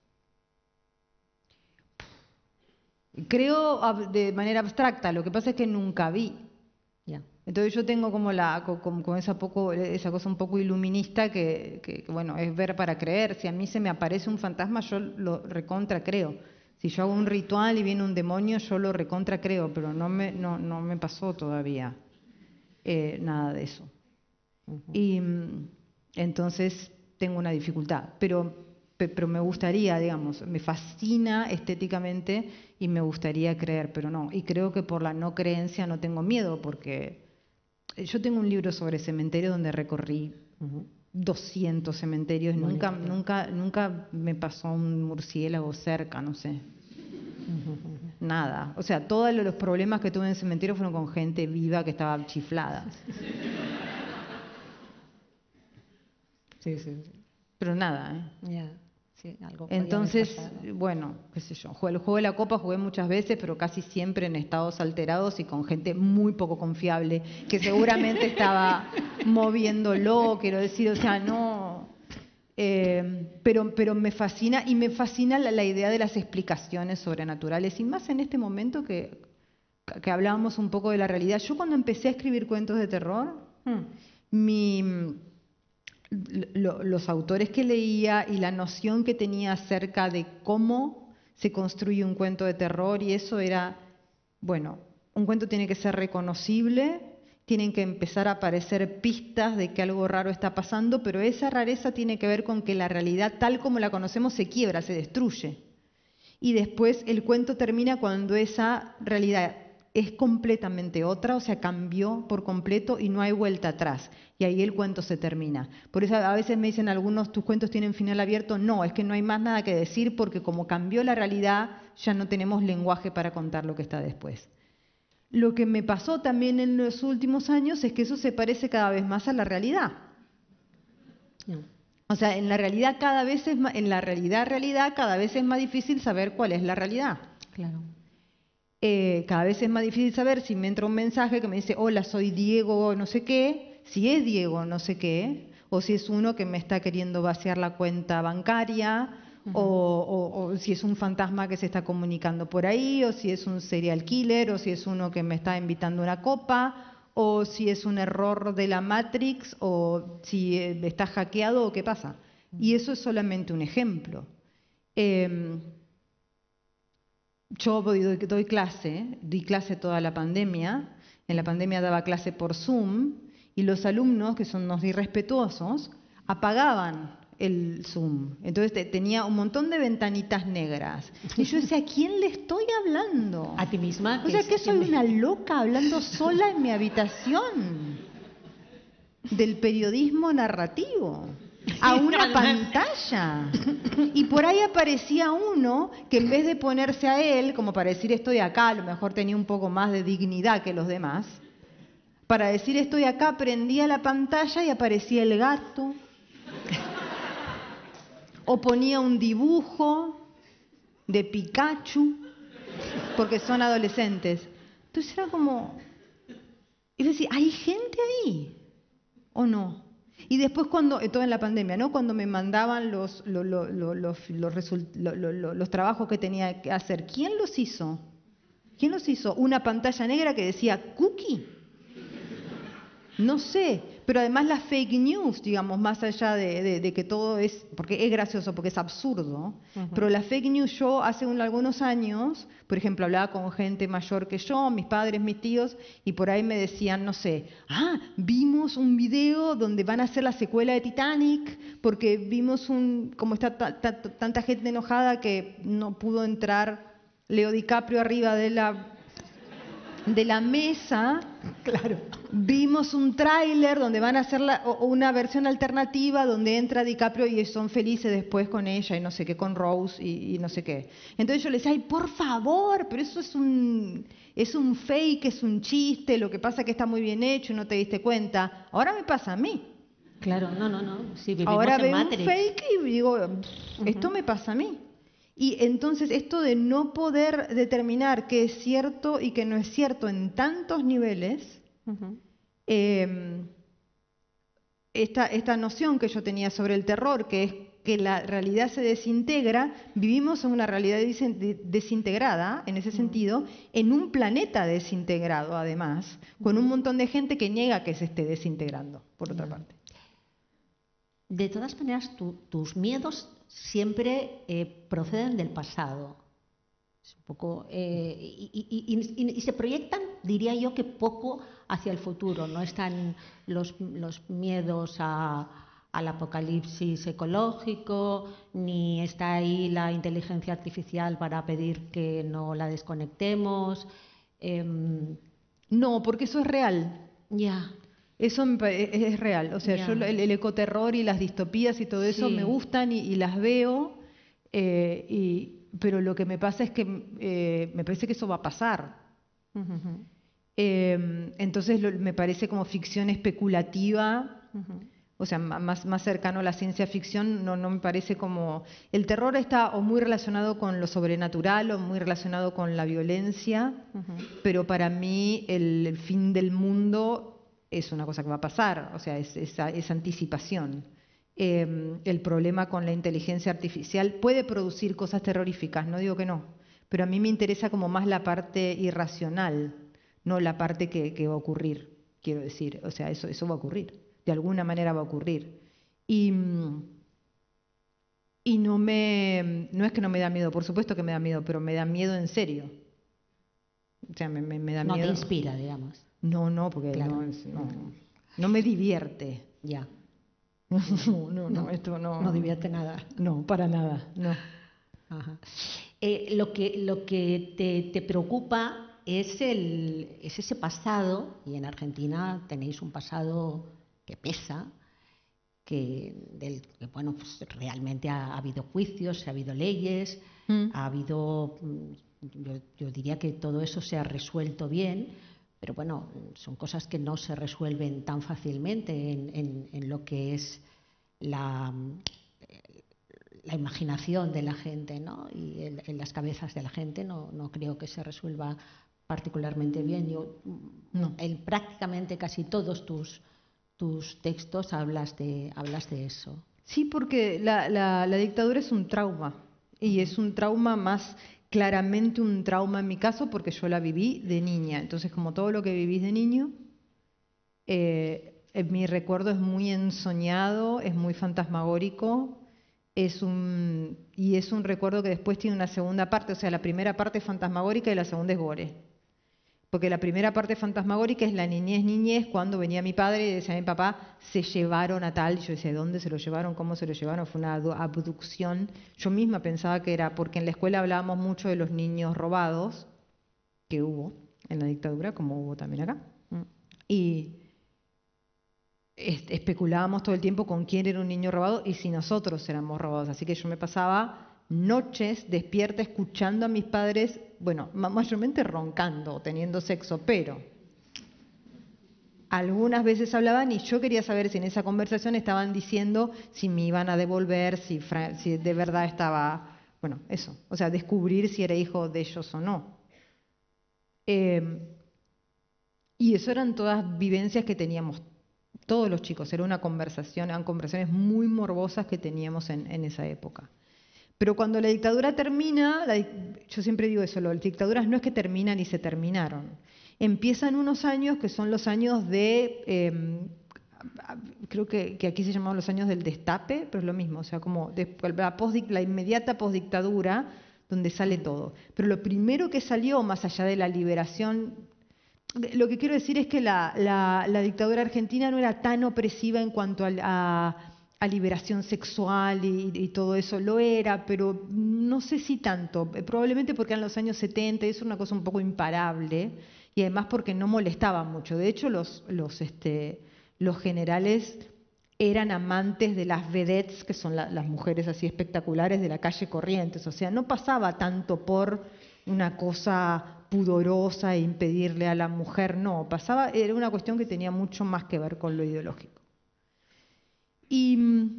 Creo de manera abstracta, lo que pasa es que nunca vi. Yeah. Entonces yo tengo como la como, como esa poco esa cosa un poco iluminista que, que, que bueno, es ver para creer. Si a mí se me aparece un fantasma, yo lo recontra creo. Si yo hago un ritual y viene un demonio, yo lo recontra creo, pero no me, no, no me pasó todavía eh, nada de eso. Uh-huh. Y entonces tengo una dificultad, pero, pero me gustaría, digamos, me fascina estéticamente y me gustaría creer, pero no. Y creo que por la no creencia no tengo miedo, porque yo tengo un libro sobre cementerios donde recorrí uh-huh. doscientos cementerios y nunca, nunca, nunca me pasó un murciélago cerca, no sé. Uh-huh. Nada. O sea, todos los problemas que tuve en el cementerio fueron con gente viva que estaba chiflada. Sí, sí, sí. Pero nada, ¿eh? Yeah. Sí, algo Entonces, bueno, qué sé yo. El juego de la copa jugué muchas veces, pero casi siempre en estados alterados y con gente muy poco confiable, que seguramente estaba moviéndolo, quiero decir, o sea, no... Eh, pero, pero me fascina, y me fascina la, la idea de las explicaciones sobrenaturales, y más en este momento que, que hablábamos un poco de la realidad. Yo cuando empecé a escribir cuentos de terror, hmm, mi... Lo, los autores que leía y la noción que tenía acerca de cómo se construye un cuento de terror, y eso era, bueno, un cuento tiene que ser reconocible tienen que empezar a aparecer pistas de que algo raro está pasando, pero esa rareza tiene que ver con que la realidad tal como la conocemos se quiebra, se destruye. Y después el cuento termina cuando esa realidad es completamente otra, o sea, cambió por completo y no hay vuelta atrás. Y ahí el cuento se termina. Por eso a veces me dicen algunos, ¿tus cuentos tienen final abierto? No, es que no hay más nada que decir porque como cambió la realidad, ya no tenemos lenguaje para contar lo que está después. Lo que me pasó también en los últimos años es que eso se parece cada vez más a la realidad. No. O sea, en la realidad cada vez es más, en la realidad realidad cada vez es más difícil saber cuál es la realidad. Claro. Eh, cada vez es más difícil saber si me entra un mensaje que me dice, hola, soy Diego no sé qué, si es Diego no sé qué, o si es uno que me está queriendo vaciar la cuenta bancaria, uh-huh. o, o, o si es un fantasma que se está comunicando por ahí, o si es un serial killer, o si es uno que me está invitando a una copa, o si es un error de la Matrix, o si está hackeado, o qué pasa. Y eso es solamente un ejemplo. Eh, Yo doy, doy clase, di clase toda la pandemia, en la pandemia daba clase por Zoom y los alumnos, que son unos irrespetuosos, apagaban el Zoom. Entonces te, tenía un montón de ventanitas negras. Y yo decía, ¿a quién le estoy hablando? ¿A ti misma? O sea, que soy una loca hablando sola en mi habitación del periodismo narrativo. A una pantalla. Y por ahí aparecía uno que en vez de ponerse a él, como para decir estoy acá, a lo mejor tenía un poco más de dignidad que los demás, para decir estoy acá, prendía la pantalla y aparecía el gato. O ponía un dibujo de Pikachu, porque son adolescentes. Entonces era como... Y decía, ¿hay gente ahí? ¿O no? Y después cuando, todo en la pandemia, ¿no? Cuando me mandaban los, los, los, los, los, los, los, los, los trabajos que tenía que hacer, ¿quién los hizo? ¿Quién los hizo? ¿Una pantalla negra que decía cookie? No sé, pero además las fake news, digamos, más allá de, de, de que todo es, porque es gracioso, porque es absurdo, uh-huh. pero las fake news yo hace un, algunos años, por ejemplo, hablaba con gente mayor que yo, mis padres, mis tíos, y por ahí me decían, no sé, ah, vimos un video donde van a hacer la secuela de Titanic, porque vimos un, como está ta, ta, tanta gente enojada que no pudo entrar Leo DiCaprio arriba de la... de la mesa, claro. Vimos un tráiler donde van a hacer la, o una versión alternativa donde entra DiCaprio y son felices después con ella y no sé qué, con Rose y, y no sé qué. Entonces yo le decía, ay, por favor, pero eso es un, es un fake, es un chiste, lo que pasa es que está muy bien hecho y no te diste cuenta. Ahora me pasa a mí. Claro, no, no, no. Sí, vivimos ahora en veo Matrix. un fake y digo, esto uh-huh. me pasa a mí. Y entonces esto de no poder determinar qué es cierto y qué no es cierto en tantos niveles, uh-huh. eh, esta, esta noción que yo tenía sobre el terror, que es que la realidad se desintegra, vivimos en una realidad desintegrada, en ese uh-huh. sentido, en un planeta desintegrado además, con un montón de gente que niega que se esté desintegrando, por otra uh-huh. parte. De todas maneras, tu, tus miedos siempre eh, proceden del pasado. Es un poco, eh, y, y, y, y se proyectan, diría yo, que poco hacia el futuro. No están los, los miedos a, al apocalipsis ecológico, ni está ahí la inteligencia artificial para pedir que no la desconectemos. Eh, no, porque eso es real. Ya. Yeah. Eso es real, o sea, yeah. yo el, el ecoterror y las distopías y todo eso sí. me gustan y, y las veo, eh, y, pero lo que me pasa es que eh, me parece que eso va a pasar. Uh-huh. Eh, entonces lo, me parece como ficción especulativa, uh-huh. o sea, más, más cercano a la ciencia ficción, no, no me parece como... El terror está o muy relacionado con lo sobrenatural o muy relacionado con la violencia, uh-huh. pero para mí el, el fin del mundo... es una cosa que va a pasar, o sea, es, es, es anticipación. Eh, el problema con la inteligencia artificial puede producir cosas terroríficas, no digo que no, pero a mí me interesa como más la parte irracional, no la parte que, que va a ocurrir, quiero decir, o sea, eso, eso va a ocurrir, de alguna manera va a ocurrir. Y, y no me, no es que no me da miedo, por supuesto que me da miedo, pero me da miedo en serio. O sea, me, me, me da no miedo. te inspira, digamos. No, no, porque Claro. no, es- no, no me divierte. Ya. No, no, no, esto no. No divierte nada. No, para nada, no. Ajá. Eh, lo que, lo que te, te preocupa es, el, es ese pasado, y en Argentina tenéis un pasado que pesa, que, del, que bueno, pues realmente ha, ha habido juicios, ha habido leyes, Mm. ha habido, yo, yo diría que todo eso se ha resuelto bien, pero bueno, son cosas que no se resuelven tan fácilmente en, en, en lo que es la, la imaginación de la gente, ¿no? Y en, en las cabezas de la gente no, no creo que se resuelva particularmente bien. Yo, No. en prácticamente casi todos tus, tus textos hablas de, hablas de eso. Sí, porque la, la, la dictadura es un trauma, y es un trauma más claramente un trauma en mi caso porque yo la viví de niña. Entonces, como todo lo que vivís de niño, eh, en mi recuerdo es muy ensoñado, es muy fantasmagórico, es un, y es un recuerdo que después tiene una segunda parte. O sea, la primera parte es fantasmagórica y la segunda es gore. Porque la primera parte fantasmagórica es la niñez, niñez, cuando venía mi padre y decía a mi papá, se llevaron a tal. Yo decía, ¿dónde se lo llevaron? ¿Cómo se lo llevaron? Fue una abducción. Yo misma pensaba que era porque en la escuela hablábamos mucho de los niños robados, que hubo en la dictadura, como hubo también acá. Y especulábamos todo el tiempo con quién era un niño robado y si nosotros éramos robados. Así que yo me pasaba noches despierta escuchando a mis padres, bueno, mayormente roncando, teniendo sexo, pero algunas veces hablaban y yo quería saber si en esa conversación estaban diciendo si me iban a devolver, si, si de verdad estaba, bueno, eso, o sea, descubrir si era hijo de ellos o no. Eh, y eso eran todas vivencias que teníamos todos los chicos, era una conversación, eran conversaciones muy morbosas que teníamos en, en esa época. Pero cuando la dictadura termina, la, yo siempre digo eso, las dictaduras no es que terminan y se terminaron. Empiezan unos años que son los años de, eh, creo que, que aquí se llamaban los años del destape, pero es lo mismo, o sea, como de, la, post, la inmediata postdictadura, donde sale todo. Pero lo primero que salió, más allá de la liberación, lo que quiero decir es que la, la, la dictadura argentina no era tan opresiva en cuanto a... a a liberación sexual y, y todo eso, lo era, pero no sé si tanto, probablemente porque eran los años setenta y eso es una cosa un poco imparable, y además porque no molestaba mucho. De hecho, los, los, este, los generales eran amantes de las vedettes, que son la, las mujeres así espectaculares de la calle Corrientes, o sea, no pasaba tanto por una cosa pudorosa e impedirle a la mujer, no, pasaba, era una cuestión que tenía mucho más que ver con lo ideológico. Y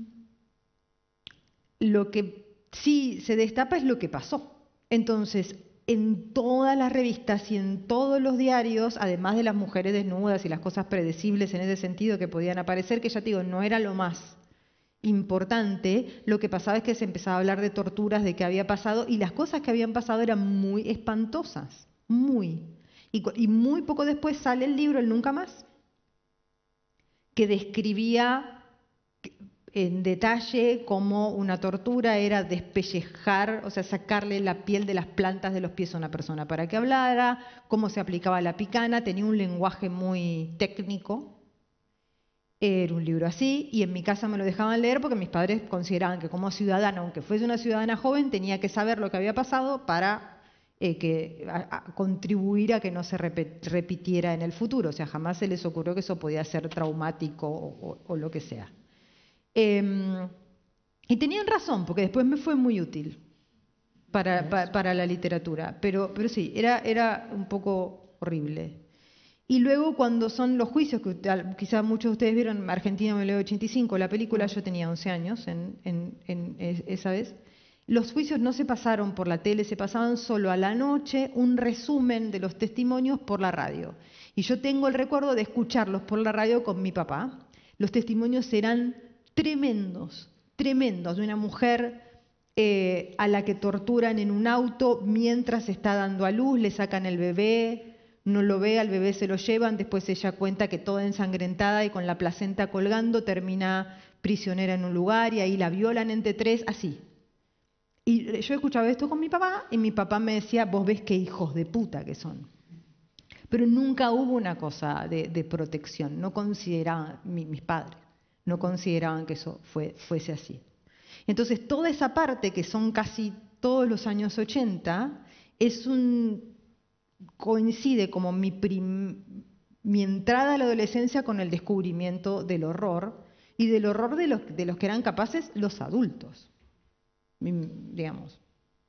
lo que sí se destapa es lo que pasó. Entonces, en todas las revistas y en todos los diarios, además de las mujeres desnudas y las cosas predecibles en ese sentido que podían aparecer, que ya te digo, no era lo más importante, lo que pasaba es que se empezaba a hablar de torturas, de qué había pasado, y las cosas que habían pasado eran muy espantosas, muy. Y, y muy poco después sale el libro El Nunca Más, que describía en detalle cómo una tortura era despellejar, o sea, sacarle la piel de las plantas de los pies a una persona para que hablara, cómo se aplicaba la picana, tenía un lenguaje muy técnico. Era un libro así, y en mi casa me lo dejaban leer porque mis padres consideraban que como ciudadana, aunque fuese una ciudadana joven, tenía que saber lo que había pasado para eh, que, a, a contribuir a que no se repitiera en el futuro. O sea, jamás se les ocurrió que eso podía ser traumático o, o, o lo que sea. Eh, y tenían razón, porque después me fue muy útil para, para, para la literatura, pero, pero sí, era, era un poco horrible. Y luego cuando son los juicios, que quizás muchos de ustedes vieron, Argentina mil novecientos ochenta y cinco, la película, yo tenía once años en, en, en esa vez, los juicios no se pasaron por la tele, se pasaban solo a la noche, un resumen de los testimonios por la radio. Y yo tengo el recuerdo de escucharlos por la radio con mi papá. Los testimonios eran tremendos, tremendos, de una mujer eh, a la que torturan en un auto mientras está dando a luz, le sacan el bebé, no lo ve, al bebé se lo llevan, después ella cuenta que toda ensangrentada y con la placenta colgando termina prisionera en un lugar y ahí la violan entre tres, así. Y yo escuchaba esto con mi papá y mi papá me decía, vos ves qué hijos de puta que son. pero nunca hubo una cosa de, de protección, no consideraban, mi, mis padres, no consideraban que eso fue, fuese así. Entonces, toda esa parte, que son casi todos los años ochenta, es un, coincide como mi, prim, mi entrada a la adolescencia con el descubrimiento del horror, y del horror de los, de los que eran capaces los adultos, digamos.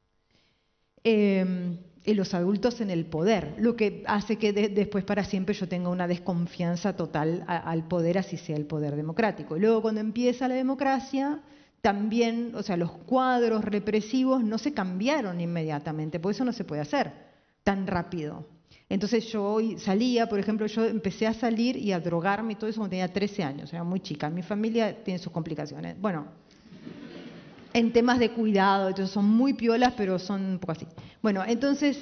Eh, y los adultos en el poder, lo que hace que de, después para siempre yo tenga una desconfianza total a, al poder, así sea el poder democrático. Y luego cuando empieza la democracia, también, o sea, los cuadros represivos no se cambiaron inmediatamente, por eso no se puede hacer tan rápido. Entonces yo hoy salía, por ejemplo, yo empecé a salir y a drogarme y todo eso cuando tenía trece años, era muy chica. Mi familia tiene sus complicaciones. Bueno, en temas de cuidado, ellos son muy piolas, pero son un poco así. Bueno, entonces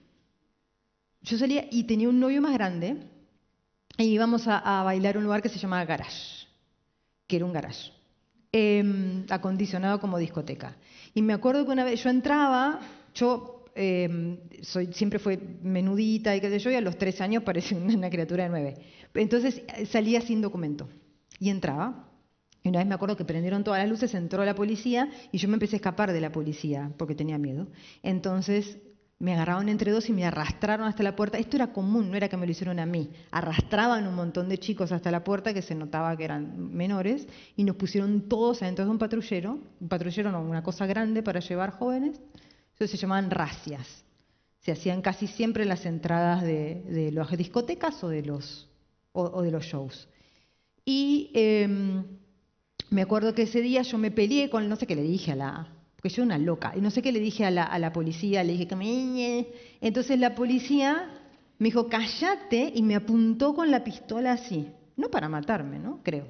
yo salía y tenía un novio más grande y íbamos a, a bailar a un lugar que se llamaba Garage, que era un garage, eh, acondicionado como discoteca. Y me acuerdo que una vez yo entraba, yo eh, soy, siempre fue menudita y qué sé yo, y a los trece años parecía una criatura de nueve. Entonces salía sin documento y entraba. Y una vez me acuerdo que prendieron todas las luces, entró la policía y yo me empecé a escapar de la policía porque tenía miedo. Entonces me agarraron entre dos y me arrastraron hasta la puerta. Esto era común, no era que me lo hicieron a mí. Arrastraban un montón de chicos hasta la puerta que se notaba que eran menores y nos pusieron todos adentro de un patrullero. Un patrullero no, una cosa grande para llevar jóvenes. Eso se llamaban racias. Se hacían casi siempre en las entradas de, de las discotecas o de los, o, o de los shows. Y eh, me acuerdo que ese día yo me peleé con, no sé qué le dije a la, porque yo era una loca, y no sé qué le dije a la, a la policía, le dije que me... Entonces la policía me dijo, cállate, y me apuntó con la pistola así, no para matarme, ¿no? Creo.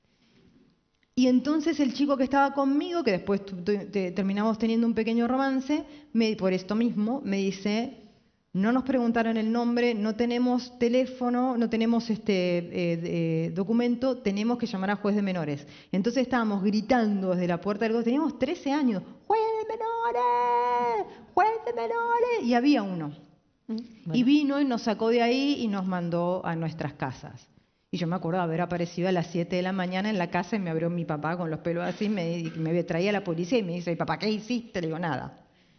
Y entonces el chico que estaba conmigo, que después terminamos teniendo un pequeño romance, me, por esto mismo, me dice... No nos preguntaron el nombre, no tenemos teléfono, no tenemos este eh, eh, documento, tenemos que llamar a juez de menores. Entonces estábamos gritando desde la puerta del juez, teníamos trece años, ¡juez de menores! ¡Juez de menores! Y había uno. Bueno. Y vino y nos sacó de ahí y nos mandó a nuestras casas. Y yo me acuerdo de haber aparecido a las siete de la mañana en la casa y me abrió mi papá con los pelos así, me, me traía la policía y me dice, papá, ¿qué hiciste? Le digo, nada.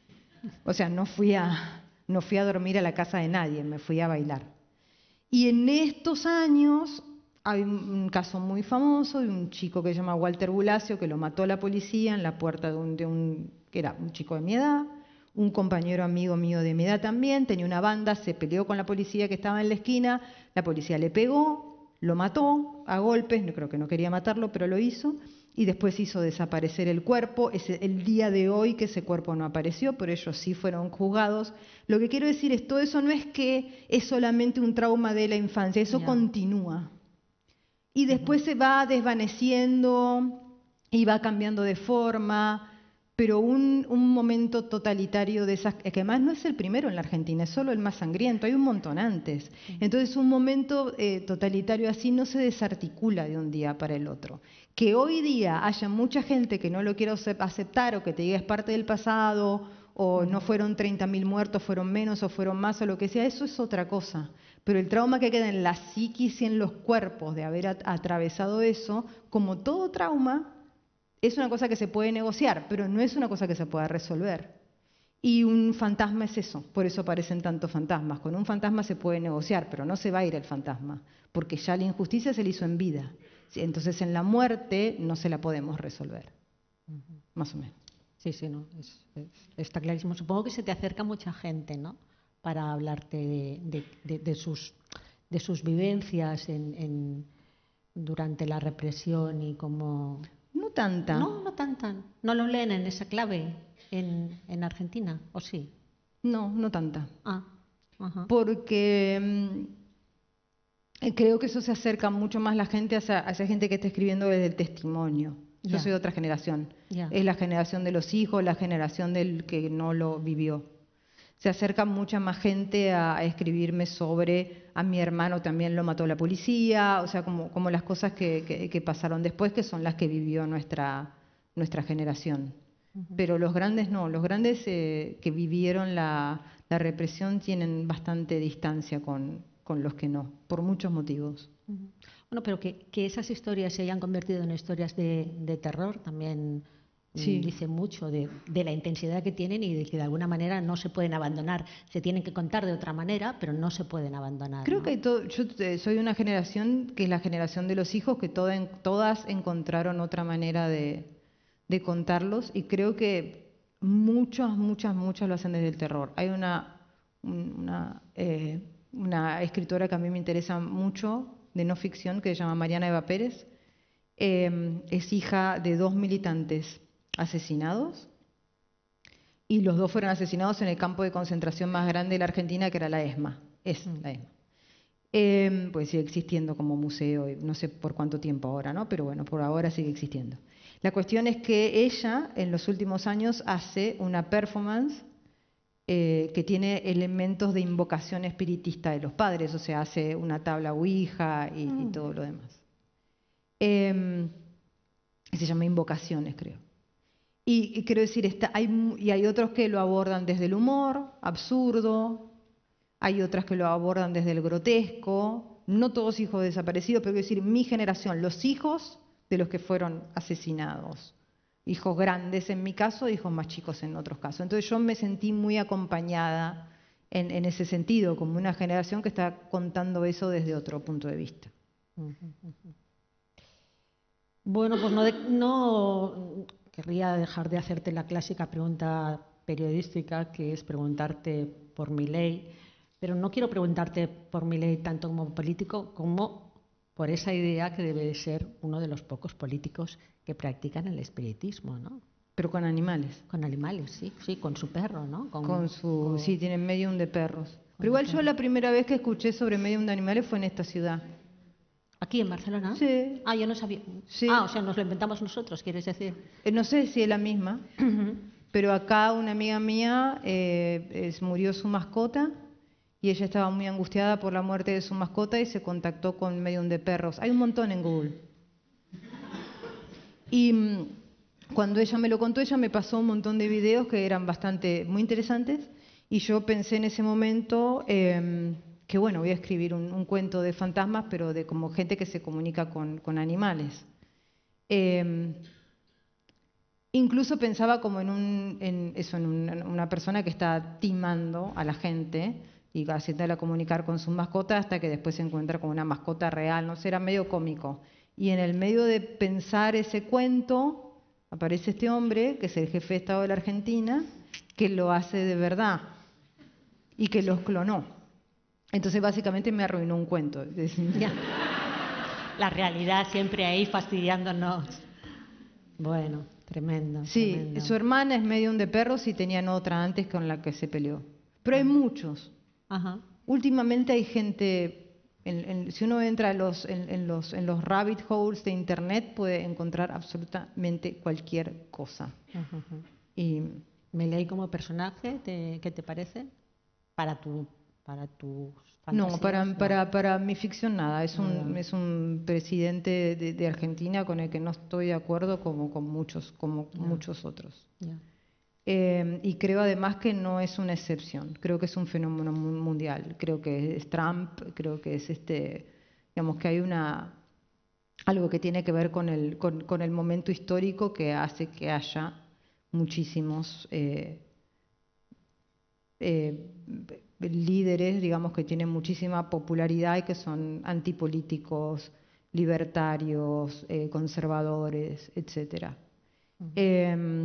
O sea, no fui a... No fui a dormir a la casa de nadie, me fui a bailar. Y en estos años hay un caso muy famoso de un chico que se llama Walter Bulacio, que lo mató la policía en la puerta de un, de un que era un chico de mi edad, un compañero amigo mío de mi edad también, tenía una banda, se peleó con la policía que estaba en la esquina, la policía le pegó, lo mató a golpes, no creo que no quería matarlo, pero lo hizo. Y después hizo desaparecer el cuerpo. Es el día de hoy que ese cuerpo no apareció, pero ellos sí fueron juzgados. Lo que quiero decir es, todo eso no es que es solamente un trauma de la infancia, eso yeah. continúa. Y después uh-huh. se va desvaneciendo y va cambiando de forma, pero un, un momento totalitario de esas, que además no es el primero en la Argentina, es solo el más sangriento, hay un montón antes. Uh-huh. Entonces un momento eh, totalitario así no se desarticula de un día para el otro. Que hoy día haya mucha gente que no lo quiera aceptar o que te diga es parte del pasado o no fueron treinta mil muertos, fueron menos o fueron más o lo que sea, eso es otra cosa. Pero el trauma que queda en la psiquis y en los cuerpos de haber atravesado eso, como todo trauma, es una cosa que se puede negociar, pero no es una cosa que se pueda resolver. Y un fantasma es eso, por eso aparecen tantos fantasmas. Con un fantasma se puede negociar, pero no se va a ir el fantasma, porque ya la injusticia se le hizo en vida. Entonces en la muerte no se la podemos resolver, uh-huh. más o menos. Sí, sí, no, es, es, está clarísimo. Supongo que se te acerca mucha gente, ¿no? Para hablarte de, de, de, de, sus, de sus vivencias en, en, durante la represión y cómo... No tanta. No, no tanta. ¿No lo leen en esa clave en, en Argentina, o sí? No, no tanta. Ah, ajá. Porque... Creo que eso se acerca mucho más la gente a esa, a esa gente que está escribiendo desde el testimonio. Yo yeah. soy de otra generación. Yeah. Es la generación de los hijos, la generación del que no lo vivió. Se acerca mucha más gente a, a escribirme sobre a mi hermano también lo mató la policía, o sea, como, como las cosas que, que, que pasaron después, que son las que vivió nuestra, nuestra generación. Uh-huh. Pero los grandes no, los grandes eh, que vivieron la, la represión tienen bastante distancia con... con los que no, por muchos motivos. Bueno, pero que, que esas historias se hayan convertido en historias de, de terror también sí. dice mucho de, de la intensidad que tienen y de que de alguna manera no se pueden abandonar. Se tienen que contar de otra manera, pero no se pueden abandonar. Creo ¿no? que hay todo, yo soy de una generación que es la generación de los hijos, que toda, todas encontraron otra manera de, de contarlos, y creo que muchas, muchas, muchas lo hacen desde el terror. Hay una, una, eh, una escritora que a mí me interesa mucho, de no ficción, que se llama Mariana Eva Pérez. Eh, es hija de dos militantes asesinados, y los dos fueron asesinados en el campo de concentración más grande de la Argentina, que era la ESMA. Es Mm. la ESMA. Eh, pues sigue existiendo como museo, no sé por cuánto tiempo ahora, ¿no? Pero bueno, por ahora sigue existiendo. La cuestión es que ella, en los últimos años, hace una performance eh, que tiene elementos de invocación espiritista de los padres, o sea, hace una tabla ouija y, mm. y todo lo demás. Eh, se llama Invocaciones, creo. Y, y quiero decir, está, hay, y hay otros que lo abordan desde el humor, absurdo. Hay otras que lo abordan desde el grotesco, no todos hijos desaparecidos, pero quiero decir, mi generación, los hijos de los que fueron asesinados. Hijos grandes en mi caso, hijos más chicos en otros casos. Entonces yo me sentí muy acompañada en, en ese sentido, como una generación que está contando eso desde otro punto de vista. Bueno, pues no, de, no querría dejar de hacerte la clásica pregunta periodística, que es preguntarte por Milei. Pero no quiero preguntarte por Milei tanto como político como por esa idea que debe de ser uno de los pocos políticos que practican el espiritismo, ¿no? Pero con animales. Con animales, sí, sí, con su perro, ¿no? Con, con su, con, sí, tienen medium de perros. Pero igual yo perro. La primera vez que escuché sobre medium de animales fue en esta ciudad. ¿Aquí en Barcelona? Sí. Ah, yo no sabía. Sí. Ah, o sea, nos lo inventamos nosotros, ¿quieres decir? Eh, no sé si es la misma, uh-huh. Pero acá una amiga mía eh, es, murió su mascota. Y ella estaba muy angustiada por la muerte de su mascota y se contactó con medium de perros. Hay un montón en Google. Y mmm, cuando ella me lo contó, ella me pasó un montón de videos que eran bastante, muy interesantes. Y yo pensé en ese momento eh, que, bueno, voy a escribir un, un cuento de fantasmas, pero de como gente que se comunica con, con animales. Eh, incluso pensaba como en, un, en, eso, en, un, en una persona que está timando a la gente y haciéndola comunicar con su mascota hasta que después se encuentra con una mascota real, no sé, era medio cómico. Y en el medio de pensar ese cuento, aparece este hombre, que es el jefe de Estado de la Argentina, que lo hace de verdad y que los clonó. Entonces básicamente me arruinó un cuento. Ya. La realidad siempre ahí fastidiándonos. Bueno, tremendo. Sí, tremendo. Su hermana es medium de perros y tenían otra antes con la que se peleó. Pero hay muchos. Ajá. Últimamente hay gente, en, en, si uno entra en los, en, en, los, en los rabbit holes de internet, puede encontrar absolutamente cualquier cosa. Uh-huh. Y Milei como personaje, ¿te, ¿qué te parece? Para tu, para tus fantasías. No, para, no. para, para mi ficción nada. Es un, no. es un presidente de, de Argentina con el que no estoy de acuerdo como con muchos, como Yeah. muchos otros. Yeah. Eh, y creo además que no es una excepción, creo que es un fenómeno mundial, creo que es Trump, creo que es este, digamos que hay una algo que tiene que ver con el, con, con el momento histórico que hace que haya muchísimos eh, eh, líderes, digamos, que tienen muchísima popularidad y que son antipolíticos, libertarios, eh, conservadores, etcétera. Uh-huh. Eh,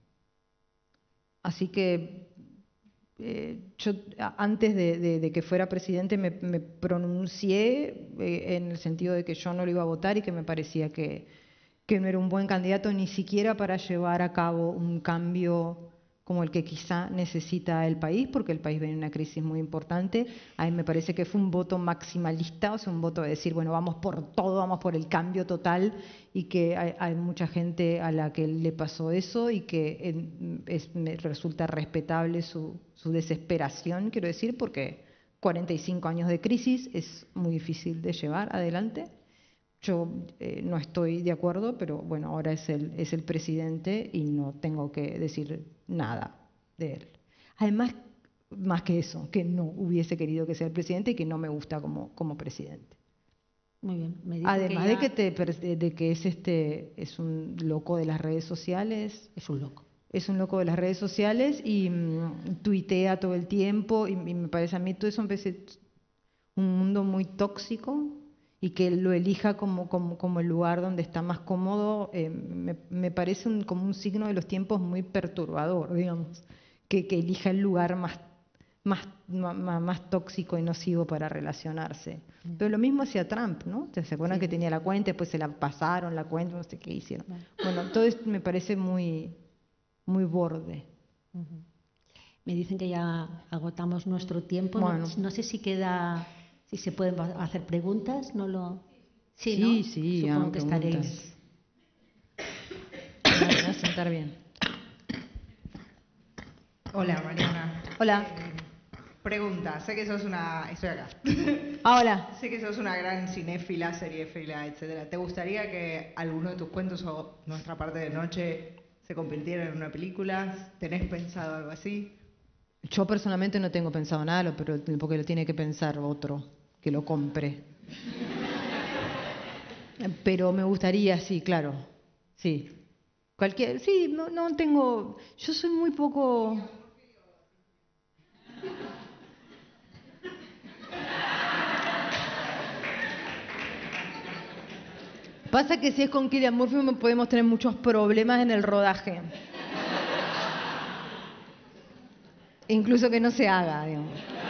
Así que eh, yo antes de, de, de que fuera presidente me, me pronuncié eh, en el sentido de que yo no lo iba a votar y que me parecía que, que no era un buen candidato ni siquiera para llevar a cabo un cambio como el que quizá necesita el país, porque el país viene en una crisis muy importante. A mí me parece que fue un voto maximalista, o sea, un voto de decir, bueno, vamos por todo, vamos por el cambio total, y que hay, hay mucha gente a la que le pasó eso y que en, es, me resulta respetable su, su desesperación, quiero decir, porque cuarenta y cinco años de crisis es muy difícil de llevar adelante. Yo eh, no estoy de acuerdo, pero bueno, ahora es el, es el presidente y no tengo que decir nada de él. Además, más que eso, que no hubiese querido que sea el presidente y que no me gusta como, como presidente. Muy bien. Me dicen Además que ya... de, que te, de que es, este, es un loco de las redes sociales. Es un loco. Es un loco de las redes sociales y mmm, tuitea todo el tiempo y, y me parece a mí todo eso me parece un mundo muy tóxico y que él lo elija como, como, como el lugar donde está más cómodo, eh, me, me parece un, como un signo de los tiempos muy perturbador, digamos, que, que elija el lugar más, más, más, más tóxico y nocivo para relacionarse. Pero lo mismo hacía Trump, ¿no? ¿Se acuerdan Sí. que tenía la cuenta, después se la pasaron la cuenta, no sé qué hicieron? Bueno, todo esto me parece muy, muy borde. Uh-huh. Me dicen que ya agotamos nuestro tiempo. Bueno. No, no sé si queda, si se pueden hacer preguntas. No lo. Sí, Sí, ¿no? sí, Supongo hagan que preguntas. estaréis. Me voy a sentar bien. Hola, Mariana. Hola. Eh, pregunta, sé que sos una... Estoy acá. Ah, hola. Sé que sos una gran cinéfila, seriéfila, etcétera. ¿Te gustaría que alguno de tus cuentos o nuestra parte de noche se convirtiera en una película? ¿Tenés pensado algo así? Yo personalmente no tengo pensado nada, pero porque lo tiene que pensar otro, que lo compre. Pero me gustaría, sí, claro, sí. Cualquier, sí, no, no tengo, yo soy muy poco... Pasa que si es con Cillian Murphy podemos tener muchos problemas en el rodaje. Incluso que no se haga, digamos.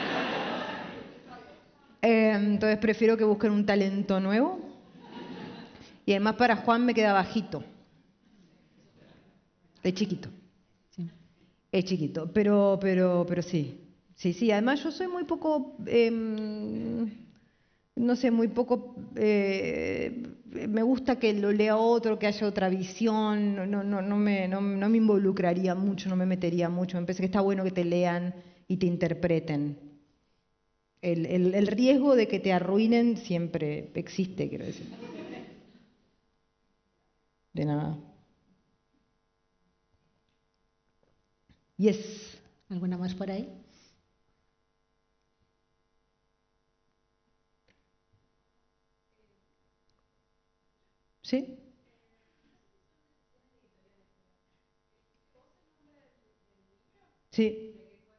Eh, entonces prefiero que busquen un talento nuevo. Y además para Juan me queda bajito. Es chiquito. Sí. Es chiquito, pero, pero, pero sí. Sí, sí. Además yo soy muy poco, eh, no sé, muy poco. Eh, me gusta que lo lea otro, que haya otra visión. No, no, no me, no, no me involucraría mucho, no me metería mucho. Me parece que está bueno que te lean y te interpreten. El, el, el riesgo de que te arruinen siempre existe, quiero decir. De nada. Yes. ¿Alguna más por ahí? ¿Sí? Sí.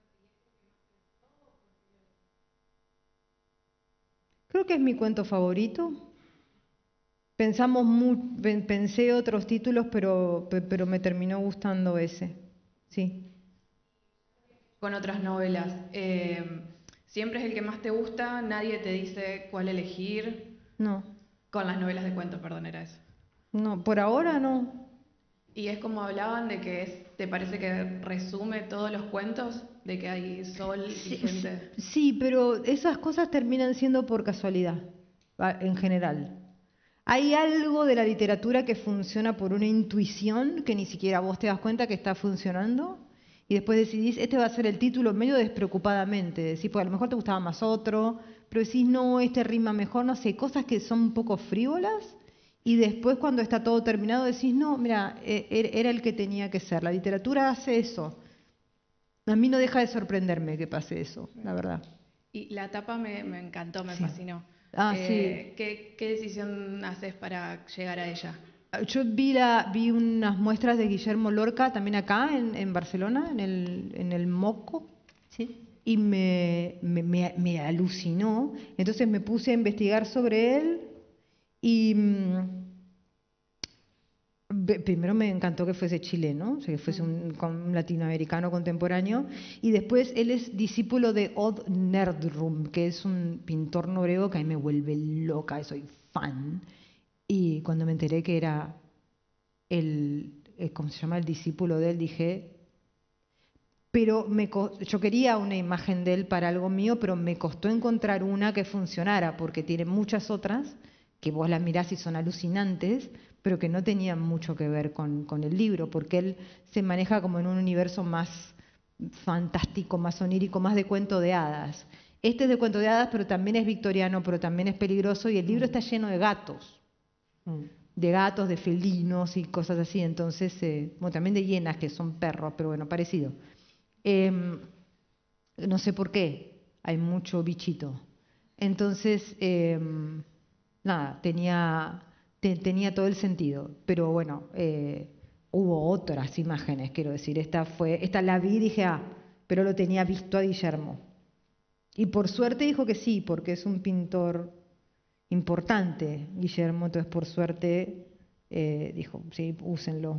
Creo que es mi cuento favorito. Pensamos muy, pensé otros títulos, pero, pero me terminó gustando ese. Sí. Con otras novelas. Eh, ¿Siempre es el que más te gusta? ¿Nadie te dice cuál elegir? No. Con las novelas de cuentos, perdón, era eso. No, por ahora no. Y es como hablaban de que es, ¿te parece que resume todos los cuentos? De que hay sol y Sí, gente. sí, pero esas cosas terminan siendo por casualidad, en general. Hay algo de la literatura que funciona por una intuición que ni siquiera vos te das cuenta que está funcionando y después decidís, este va a ser el título medio despreocupadamente, decís, pues a lo mejor te gustaba más otro, pero decís, no, este rima mejor, no sé, cosas que son un poco frívolas y después cuando está todo terminado decís, no, mira, era el que tenía que ser. La literatura hace eso. A mí no deja de sorprenderme que pase eso, la verdad. Y la tapa me, me encantó, me Sí. fascinó. Ah, eh, sí. ¿qué, ¿Qué decisión haces para llegar a ella? Yo vi, la, vi unas muestras de Guillermo Lorca también acá en, en Barcelona, en el, en el Moco, Sí. y me, me, me, me alucinó. Entonces me puse a investigar sobre él y mm, ve- primero me encantó que fuese chileno, o sea, que fuese un, con- un latinoamericano contemporáneo, y después él es discípulo de Odd Nerdrum, que es un pintor noruego que a mí me vuelve loca, soy fan. Y cuando me enteré que era el, eh, ¿cómo se llama? El discípulo de él, dije, pero me, co- yo quería una imagen de él para algo mío, pero me costó encontrar una que funcionara, porque tiene muchas otras que vos las mirás y son alucinantes, pero que no tenían mucho que ver con, con el libro, porque él se maneja como en un universo más fantástico, más onírico, más de cuento de hadas. Este es de cuento de hadas, pero también es victoriano, pero también es peligroso, y el libro está lleno de gatos. De gatos, de felinos y cosas así, entonces, eh, bueno, también de hienas que son perros, pero bueno, parecido. Eh, no sé por qué, hay mucho bichito. Entonces, eh, nada, tenía, te, tenía todo el sentido. Pero bueno, eh, hubo otras imágenes, quiero decir. Esta, fue, esta la vi y dije, ah, pero lo tenía visto a Guillermo. Y por suerte dijo que sí, porque es un pintor importante, Guillermo. Entonces, por suerte, eh, dijo, sí, úsenlo.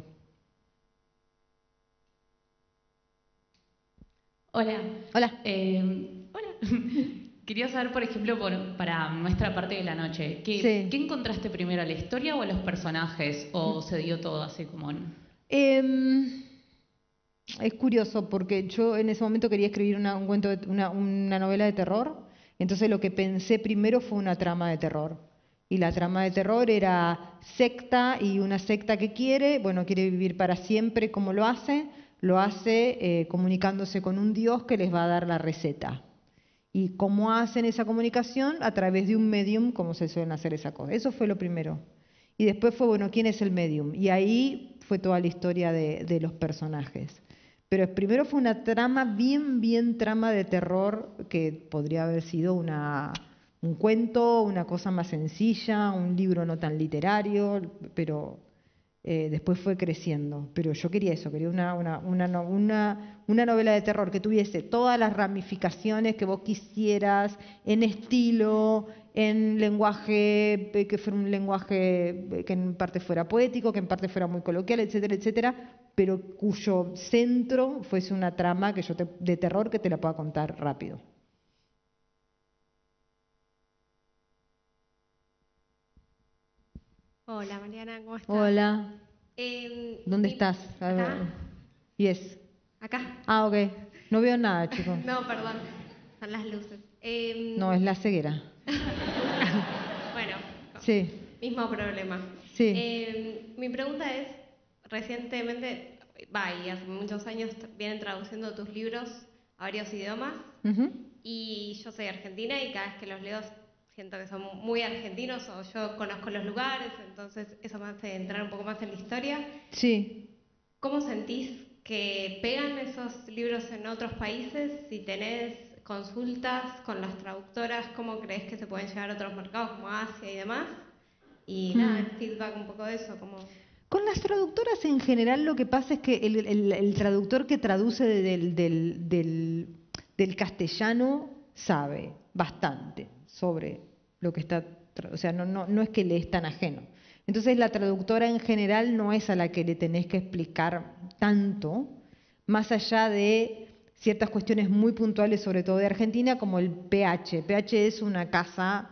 Hola. Hola. Eh, hola. Quería saber, por ejemplo, por, para nuestra parte de la noche, ¿qué, Sí. ¿qué encontraste primero, la historia o los personajes? ¿O se dio todo así como en...? Eh, es curioso porque yo en ese momento quería escribir una, un cuento de- una, una novela de terror, entonces lo que pensé primero fue una trama de terror. Y la trama de terror era secta, y una secta que quiere, bueno, quiere vivir para siempre. ¿Cómo lo hace? Lo hace eh, comunicándose con un dios que les va a dar la receta. ¿Y cómo hacen esa comunicación? A través de un medium, como se suelen hacer esa cosa. Eso fue lo primero. Y después fue, bueno, ¿quién es el medium? Y ahí fue toda la historia de, de los personajes. Pero primero fue una trama, bien, bien trama de terror, que podría haber sido una, un cuento, una cosa más sencilla, un libro no tan literario, pero eh, después fue creciendo. Pero yo quería eso, quería una, una, una, no- una, una novela de terror que tuviese todas las ramificaciones que vos quisieras, en estilo, en lenguaje, eh, que fuera un lenguaje eh, que en parte fuera poético, que en parte fuera muy coloquial, etcétera, etcétera, pero cuyo centro fuese una trama que yo te- de terror que te la pueda contar rápido. Hola Mariana, ¿cómo estás? Hola, Eh, ¿dónde mi- estás? ¿Acá? Yes. ¿Acá? Ah, ok. No veo nada, chicos. No, perdón, son las luces. Eh, No, es la ceguera. Bueno, Sí, mismo problema. sí. Eh, mi pregunta es, recientemente, va, y hace muchos años t- vienen traduciendo tus libros a varios idiomas, Ujú. y yo soy argentina y cada vez que los leo siento que son muy argentinos, o yo conozco los lugares, entonces eso me hace entrar un poco más en la historia. Sí. ¿Cómo sentís que pegan esos libros en otros países? Si tenés consultas con las traductoras, ¿cómo crees que se pueden llegar a otros mercados como Asia y demás? Y Hmm. nada, el feedback un poco de eso, como... Con las traductoras en general lo que pasa es que el, el- el traductor que traduce de- del, del- del- del castellano sabe bastante sobre lo que está, tra- o sea, no, no, no es que le es tan ajeno. Entonces la traductora en general no es a la que le tenés que explicar tanto, más allá de ciertas cuestiones muy puntuales, sobre todo de Argentina, como el P H. P H es una casa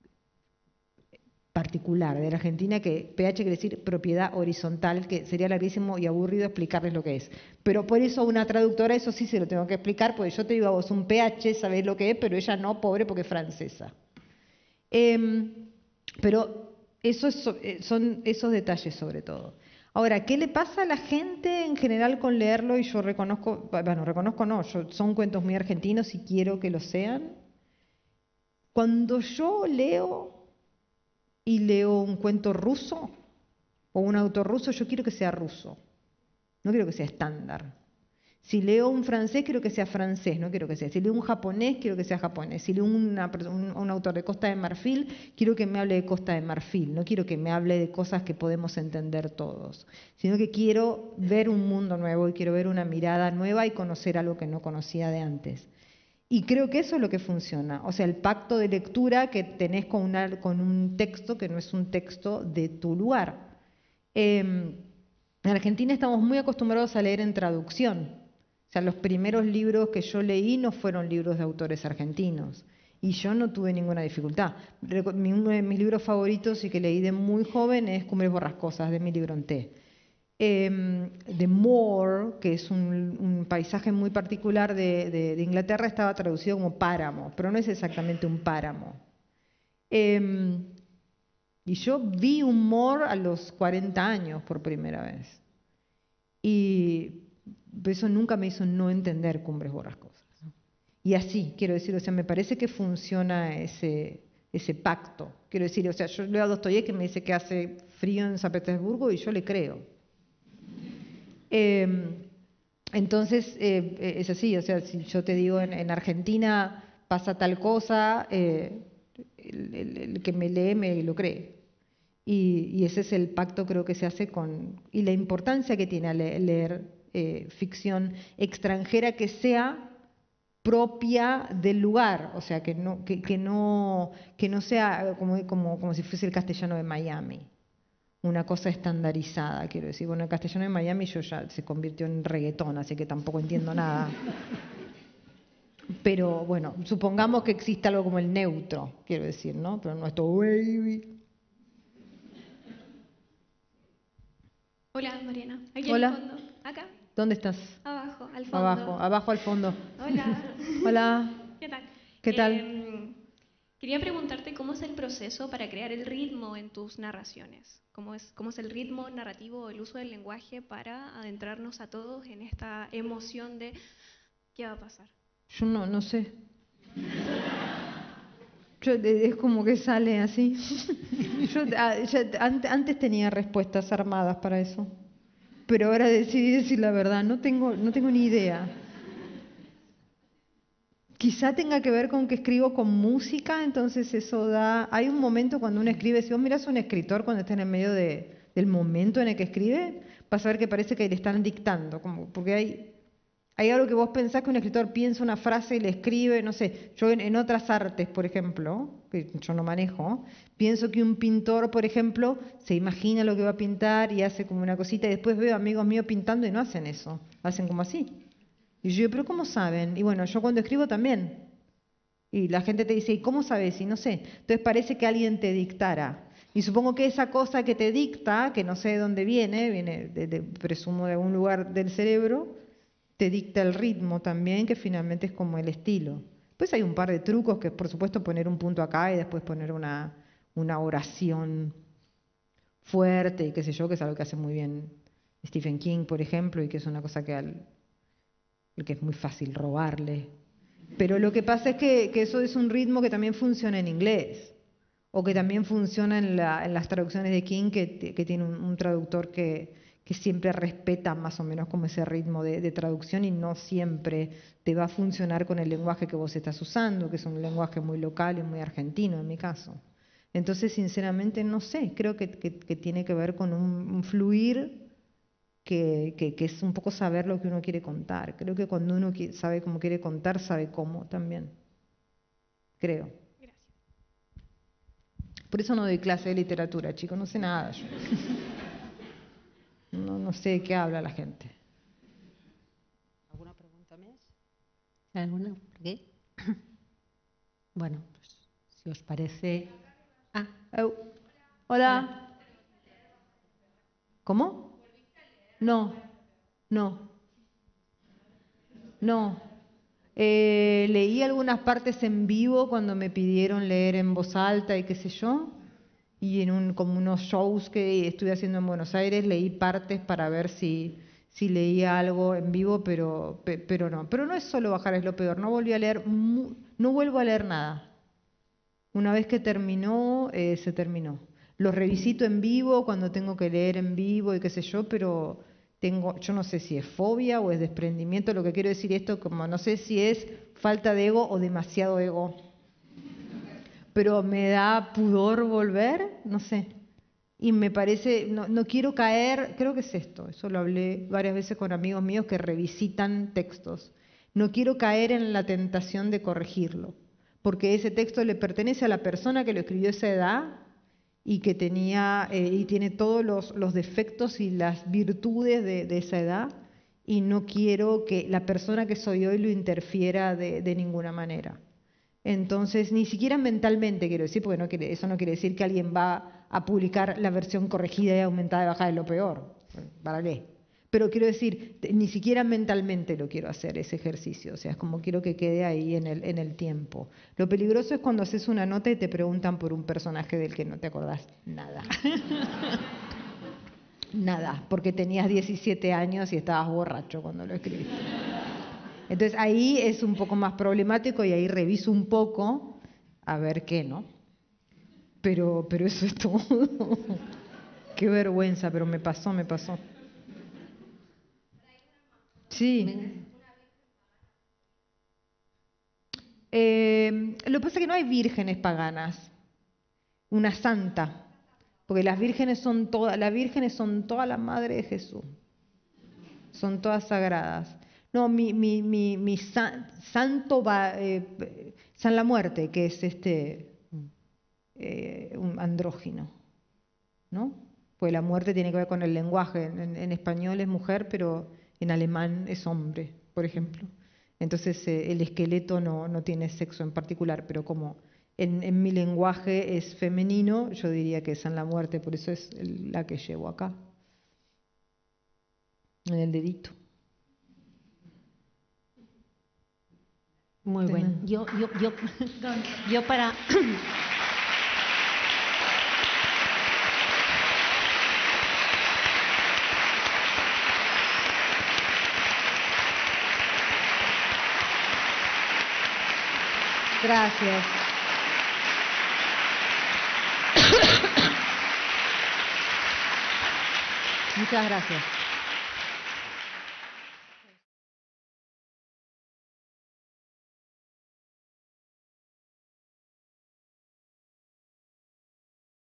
particular de la Argentina, que P H quiere decir propiedad horizontal, que sería larguísimo y aburrido explicarles lo que es. Pero por eso a una traductora eso sí se lo tengo que explicar, porque yo te digo a vos un P H, sabés lo que es, pero ella no, pobre, porque es francesa. Eh, pero eso es so- eh, son esos detalles sobre todo. Ahora, ¿qué le pasa a la gente en general con leerlo? Y yo reconozco, bueno, reconozco no, yo- son cuentos muy argentinos y quiero que lo sean. Cuando yo leo y leo un cuento ruso o un autor ruso, yo quiero que sea ruso, no quiero que sea estándar. Si leo un francés, quiero que sea francés, no quiero que sea. Si leo un japonés, quiero que sea japonés. Si leo una perso- un, un autor de Costa de Marfil, quiero que me hable de Costa de Marfil, no quiero que me hable de cosas que podemos entender todos, sino que quiero ver un mundo nuevo y quiero ver una mirada nueva y conocer algo que no conocía de antes. Y creo que eso es lo que funciona, o sea, el pacto de lectura que tenés con, una- con un texto que no es un texto de tu lugar. Eh, en Argentina estamos muy acostumbrados a leer en traducción. O sea, los primeros libros que yo leí no fueron libros de autores argentinos. Y yo no tuve ninguna dificultad. Reco- mi- Uno de mis libros favoritos y que leí de muy joven es Cumbres Borrascosas, de mi libro en té. Eh, The Moor, que es un, un paisaje muy particular de, de- de Inglaterra, estaba traducido como páramo, pero no es exactamente un páramo. Eh, y yo vi un Moor a los cuarenta años por primera vez. Y eso nunca me hizo no entender Cumbres Borrascosas. Y así, quiero decir, o sea, me parece que funciona ese, ese pacto. Quiero decir, o sea, yo leo a Dostoyevsky que me dice que hace frío en San Petersburgo y yo le creo. Eh, entonces, eh, es así, o sea, si yo te digo en, en Argentina pasa tal cosa, eh, el, el- el que me lee me lo cree. Y, y ese es el pacto creo que se hace con... Y la importancia que tiene le- leer eh, ficción extranjera que sea propia del lugar, o sea, que no, que, que no, que no sea como, como, como si fuese el castellano de Miami, una cosa estandarizada, quiero decir. Bueno, el castellano de Miami yo ya se convirtió en reggaetón, así que tampoco entiendo nada. Pero bueno, supongamos que existe algo como el neutro, quiero decir, ¿no? Pero nuestro baby. Hola, Mariana. Aquí Hola. al fondo. Acá, ¿Dónde estás? abajo, al fondo. Abajo, abajo al fondo. Hola. Hola. ¿Qué tal? ¿Qué tal? Em, quería preguntarte cómo es el proceso para crear el ritmo en tus narraciones. ¿Cómo es, cómo es el ritmo narrativo, el uso del lenguaje para adentrarnos a todos en esta emoción de qué va a pasar? Yo no, no sé. Yo, eh, es como que sale así. Yo ah, ya, an- antes tenía respuestas armadas para eso, pero ahora decidí decir la verdad. No tengo, no tengo ni idea. Quizá tenga que ver con que escribo con música, entonces eso da... Hay un momento cuando uno escribe, si vos mirás a un escritor cuando está en el medio de, del momento en el que escribe, vas a ver que parece que le están dictando, como, porque hay, hay algo que vos pensás que un escritor piensa una frase y le escribe, no sé, yo en, en otras artes, por ejemplo, que yo no manejo, pienso que un pintor, por ejemplo, se imagina lo que va a pintar y hace como una cosita y después veo amigos míos pintando y no hacen eso, hacen como así. Y yo digo, ¿pero cómo saben? Y bueno, yo cuando escribo también. Y la gente te dice, ¿y cómo sabes? Y no sé. Entonces parece que alguien te dictara. Y supongo que esa cosa que te dicta, que no sé de dónde viene, viene, de, de- presumo, de algún lugar del cerebro, te dicta el ritmo también, que finalmente es como el estilo. Pues hay un par de trucos, que es por supuesto poner un punto acá y después poner una, una oración fuerte y qué sé yo, que es algo que hace muy bien Stephen King, por ejemplo, y que es una cosa que al que es muy fácil robarle. Pero lo que pasa es que, que eso es un ritmo que también funciona en inglés, o que también funciona en, la- en las traducciones de King, que, que tiene un, un traductor que, que siempre respeta más o menos como ese ritmo de, de traducción y no siempre te va a funcionar con el lenguaje que vos estás usando, que es un lenguaje muy local y muy argentino en mi caso. Entonces, sinceramente, no sé, creo que, que- que tiene que ver con un, un fluir que, que- que es un poco saber lo que uno quiere contar. Creo que cuando uno qui- sabe cómo quiere contar, sabe cómo también. Creo. Gracias. Por eso no doy clase de literatura, chicos, no sé nada yo. No, no sé de qué habla la gente. ¿Alguna pregunta más? ¿Alguna? ¿Por qué? Bueno, pues si os parece... Ah, Eu. Hola. ¿Cómo? No, no, no. Eh, leí algunas partes en vivo cuando me pidieron leer en voz alta y qué sé yo. Y en un, como unos shows que estuve haciendo en Buenos Aires, leí partes para ver si, si leía algo en vivo, pero, pe- pero no. Pero no es solo bajar, es lo peor. No volví a leer, mu- no vuelvo a leer nada. Una vez que terminó, eh, se terminó. Los revisito en vivo cuando tengo que leer en vivo y qué sé yo, pero tengo, yo no sé si es fobia o es desprendimiento. Lo que quiero decir esto, como no sé si es falta de ego o demasiado ego. Pero me da pudor volver, no sé. Y me parece, no, no quiero caer, creo que es esto, eso lo hablé varias veces con amigos míos que revisitan textos. No quiero caer en la tentación de corregirlo, porque ese texto le pertenece a la persona que lo escribió a esa edad y que tenía eh, y tiene todos los, los defectos y las virtudes de, de esa edad, y no quiero que la persona que soy hoy lo interfiera de, de ninguna manera. Entonces, ni siquiera mentalmente quiero decir, porque no quiere, eso no quiere decir que alguien va a publicar la versión corregida y aumentada y bajada, es lo peor, para qué. Pero quiero decir, ni siquiera mentalmente lo quiero hacer, ese ejercicio, o sea, es como quiero que quede ahí en el, en el tiempo. Lo peligroso es cuando haces una nota y te preguntan por un personaje del que no te acordás nada. Nada, porque tenías diecisiete años y estabas borracho cuando lo escribiste. Entonces ahí es un poco más problemático y ahí reviso un poco a ver qué, ¿no? Pero, pero eso es todo. Qué vergüenza, pero me pasó, me pasó. Sí. Me- Eh, lo que pasa es que no hay vírgenes paganas, una santa, porque las vírgenes son todas, las vírgenes son toda la madre de Jesús, son todas sagradas. No, mi, mi, mi, mi san- santo va, eh, San la Muerte, que es este eh, un andrógino, ¿no? Pues la muerte tiene que ver con el lenguaje. En, en español es mujer, pero en alemán es hombre, por ejemplo. Entonces eh, el esqueleto no, no tiene sexo en particular, pero como en, en mi lenguaje es femenino, yo diría que es San la Muerte, por eso es el- la que llevo acá, en el dedito. Muy bueno. Yo, yo, yo, yo para... Gracias. Muchas gracias.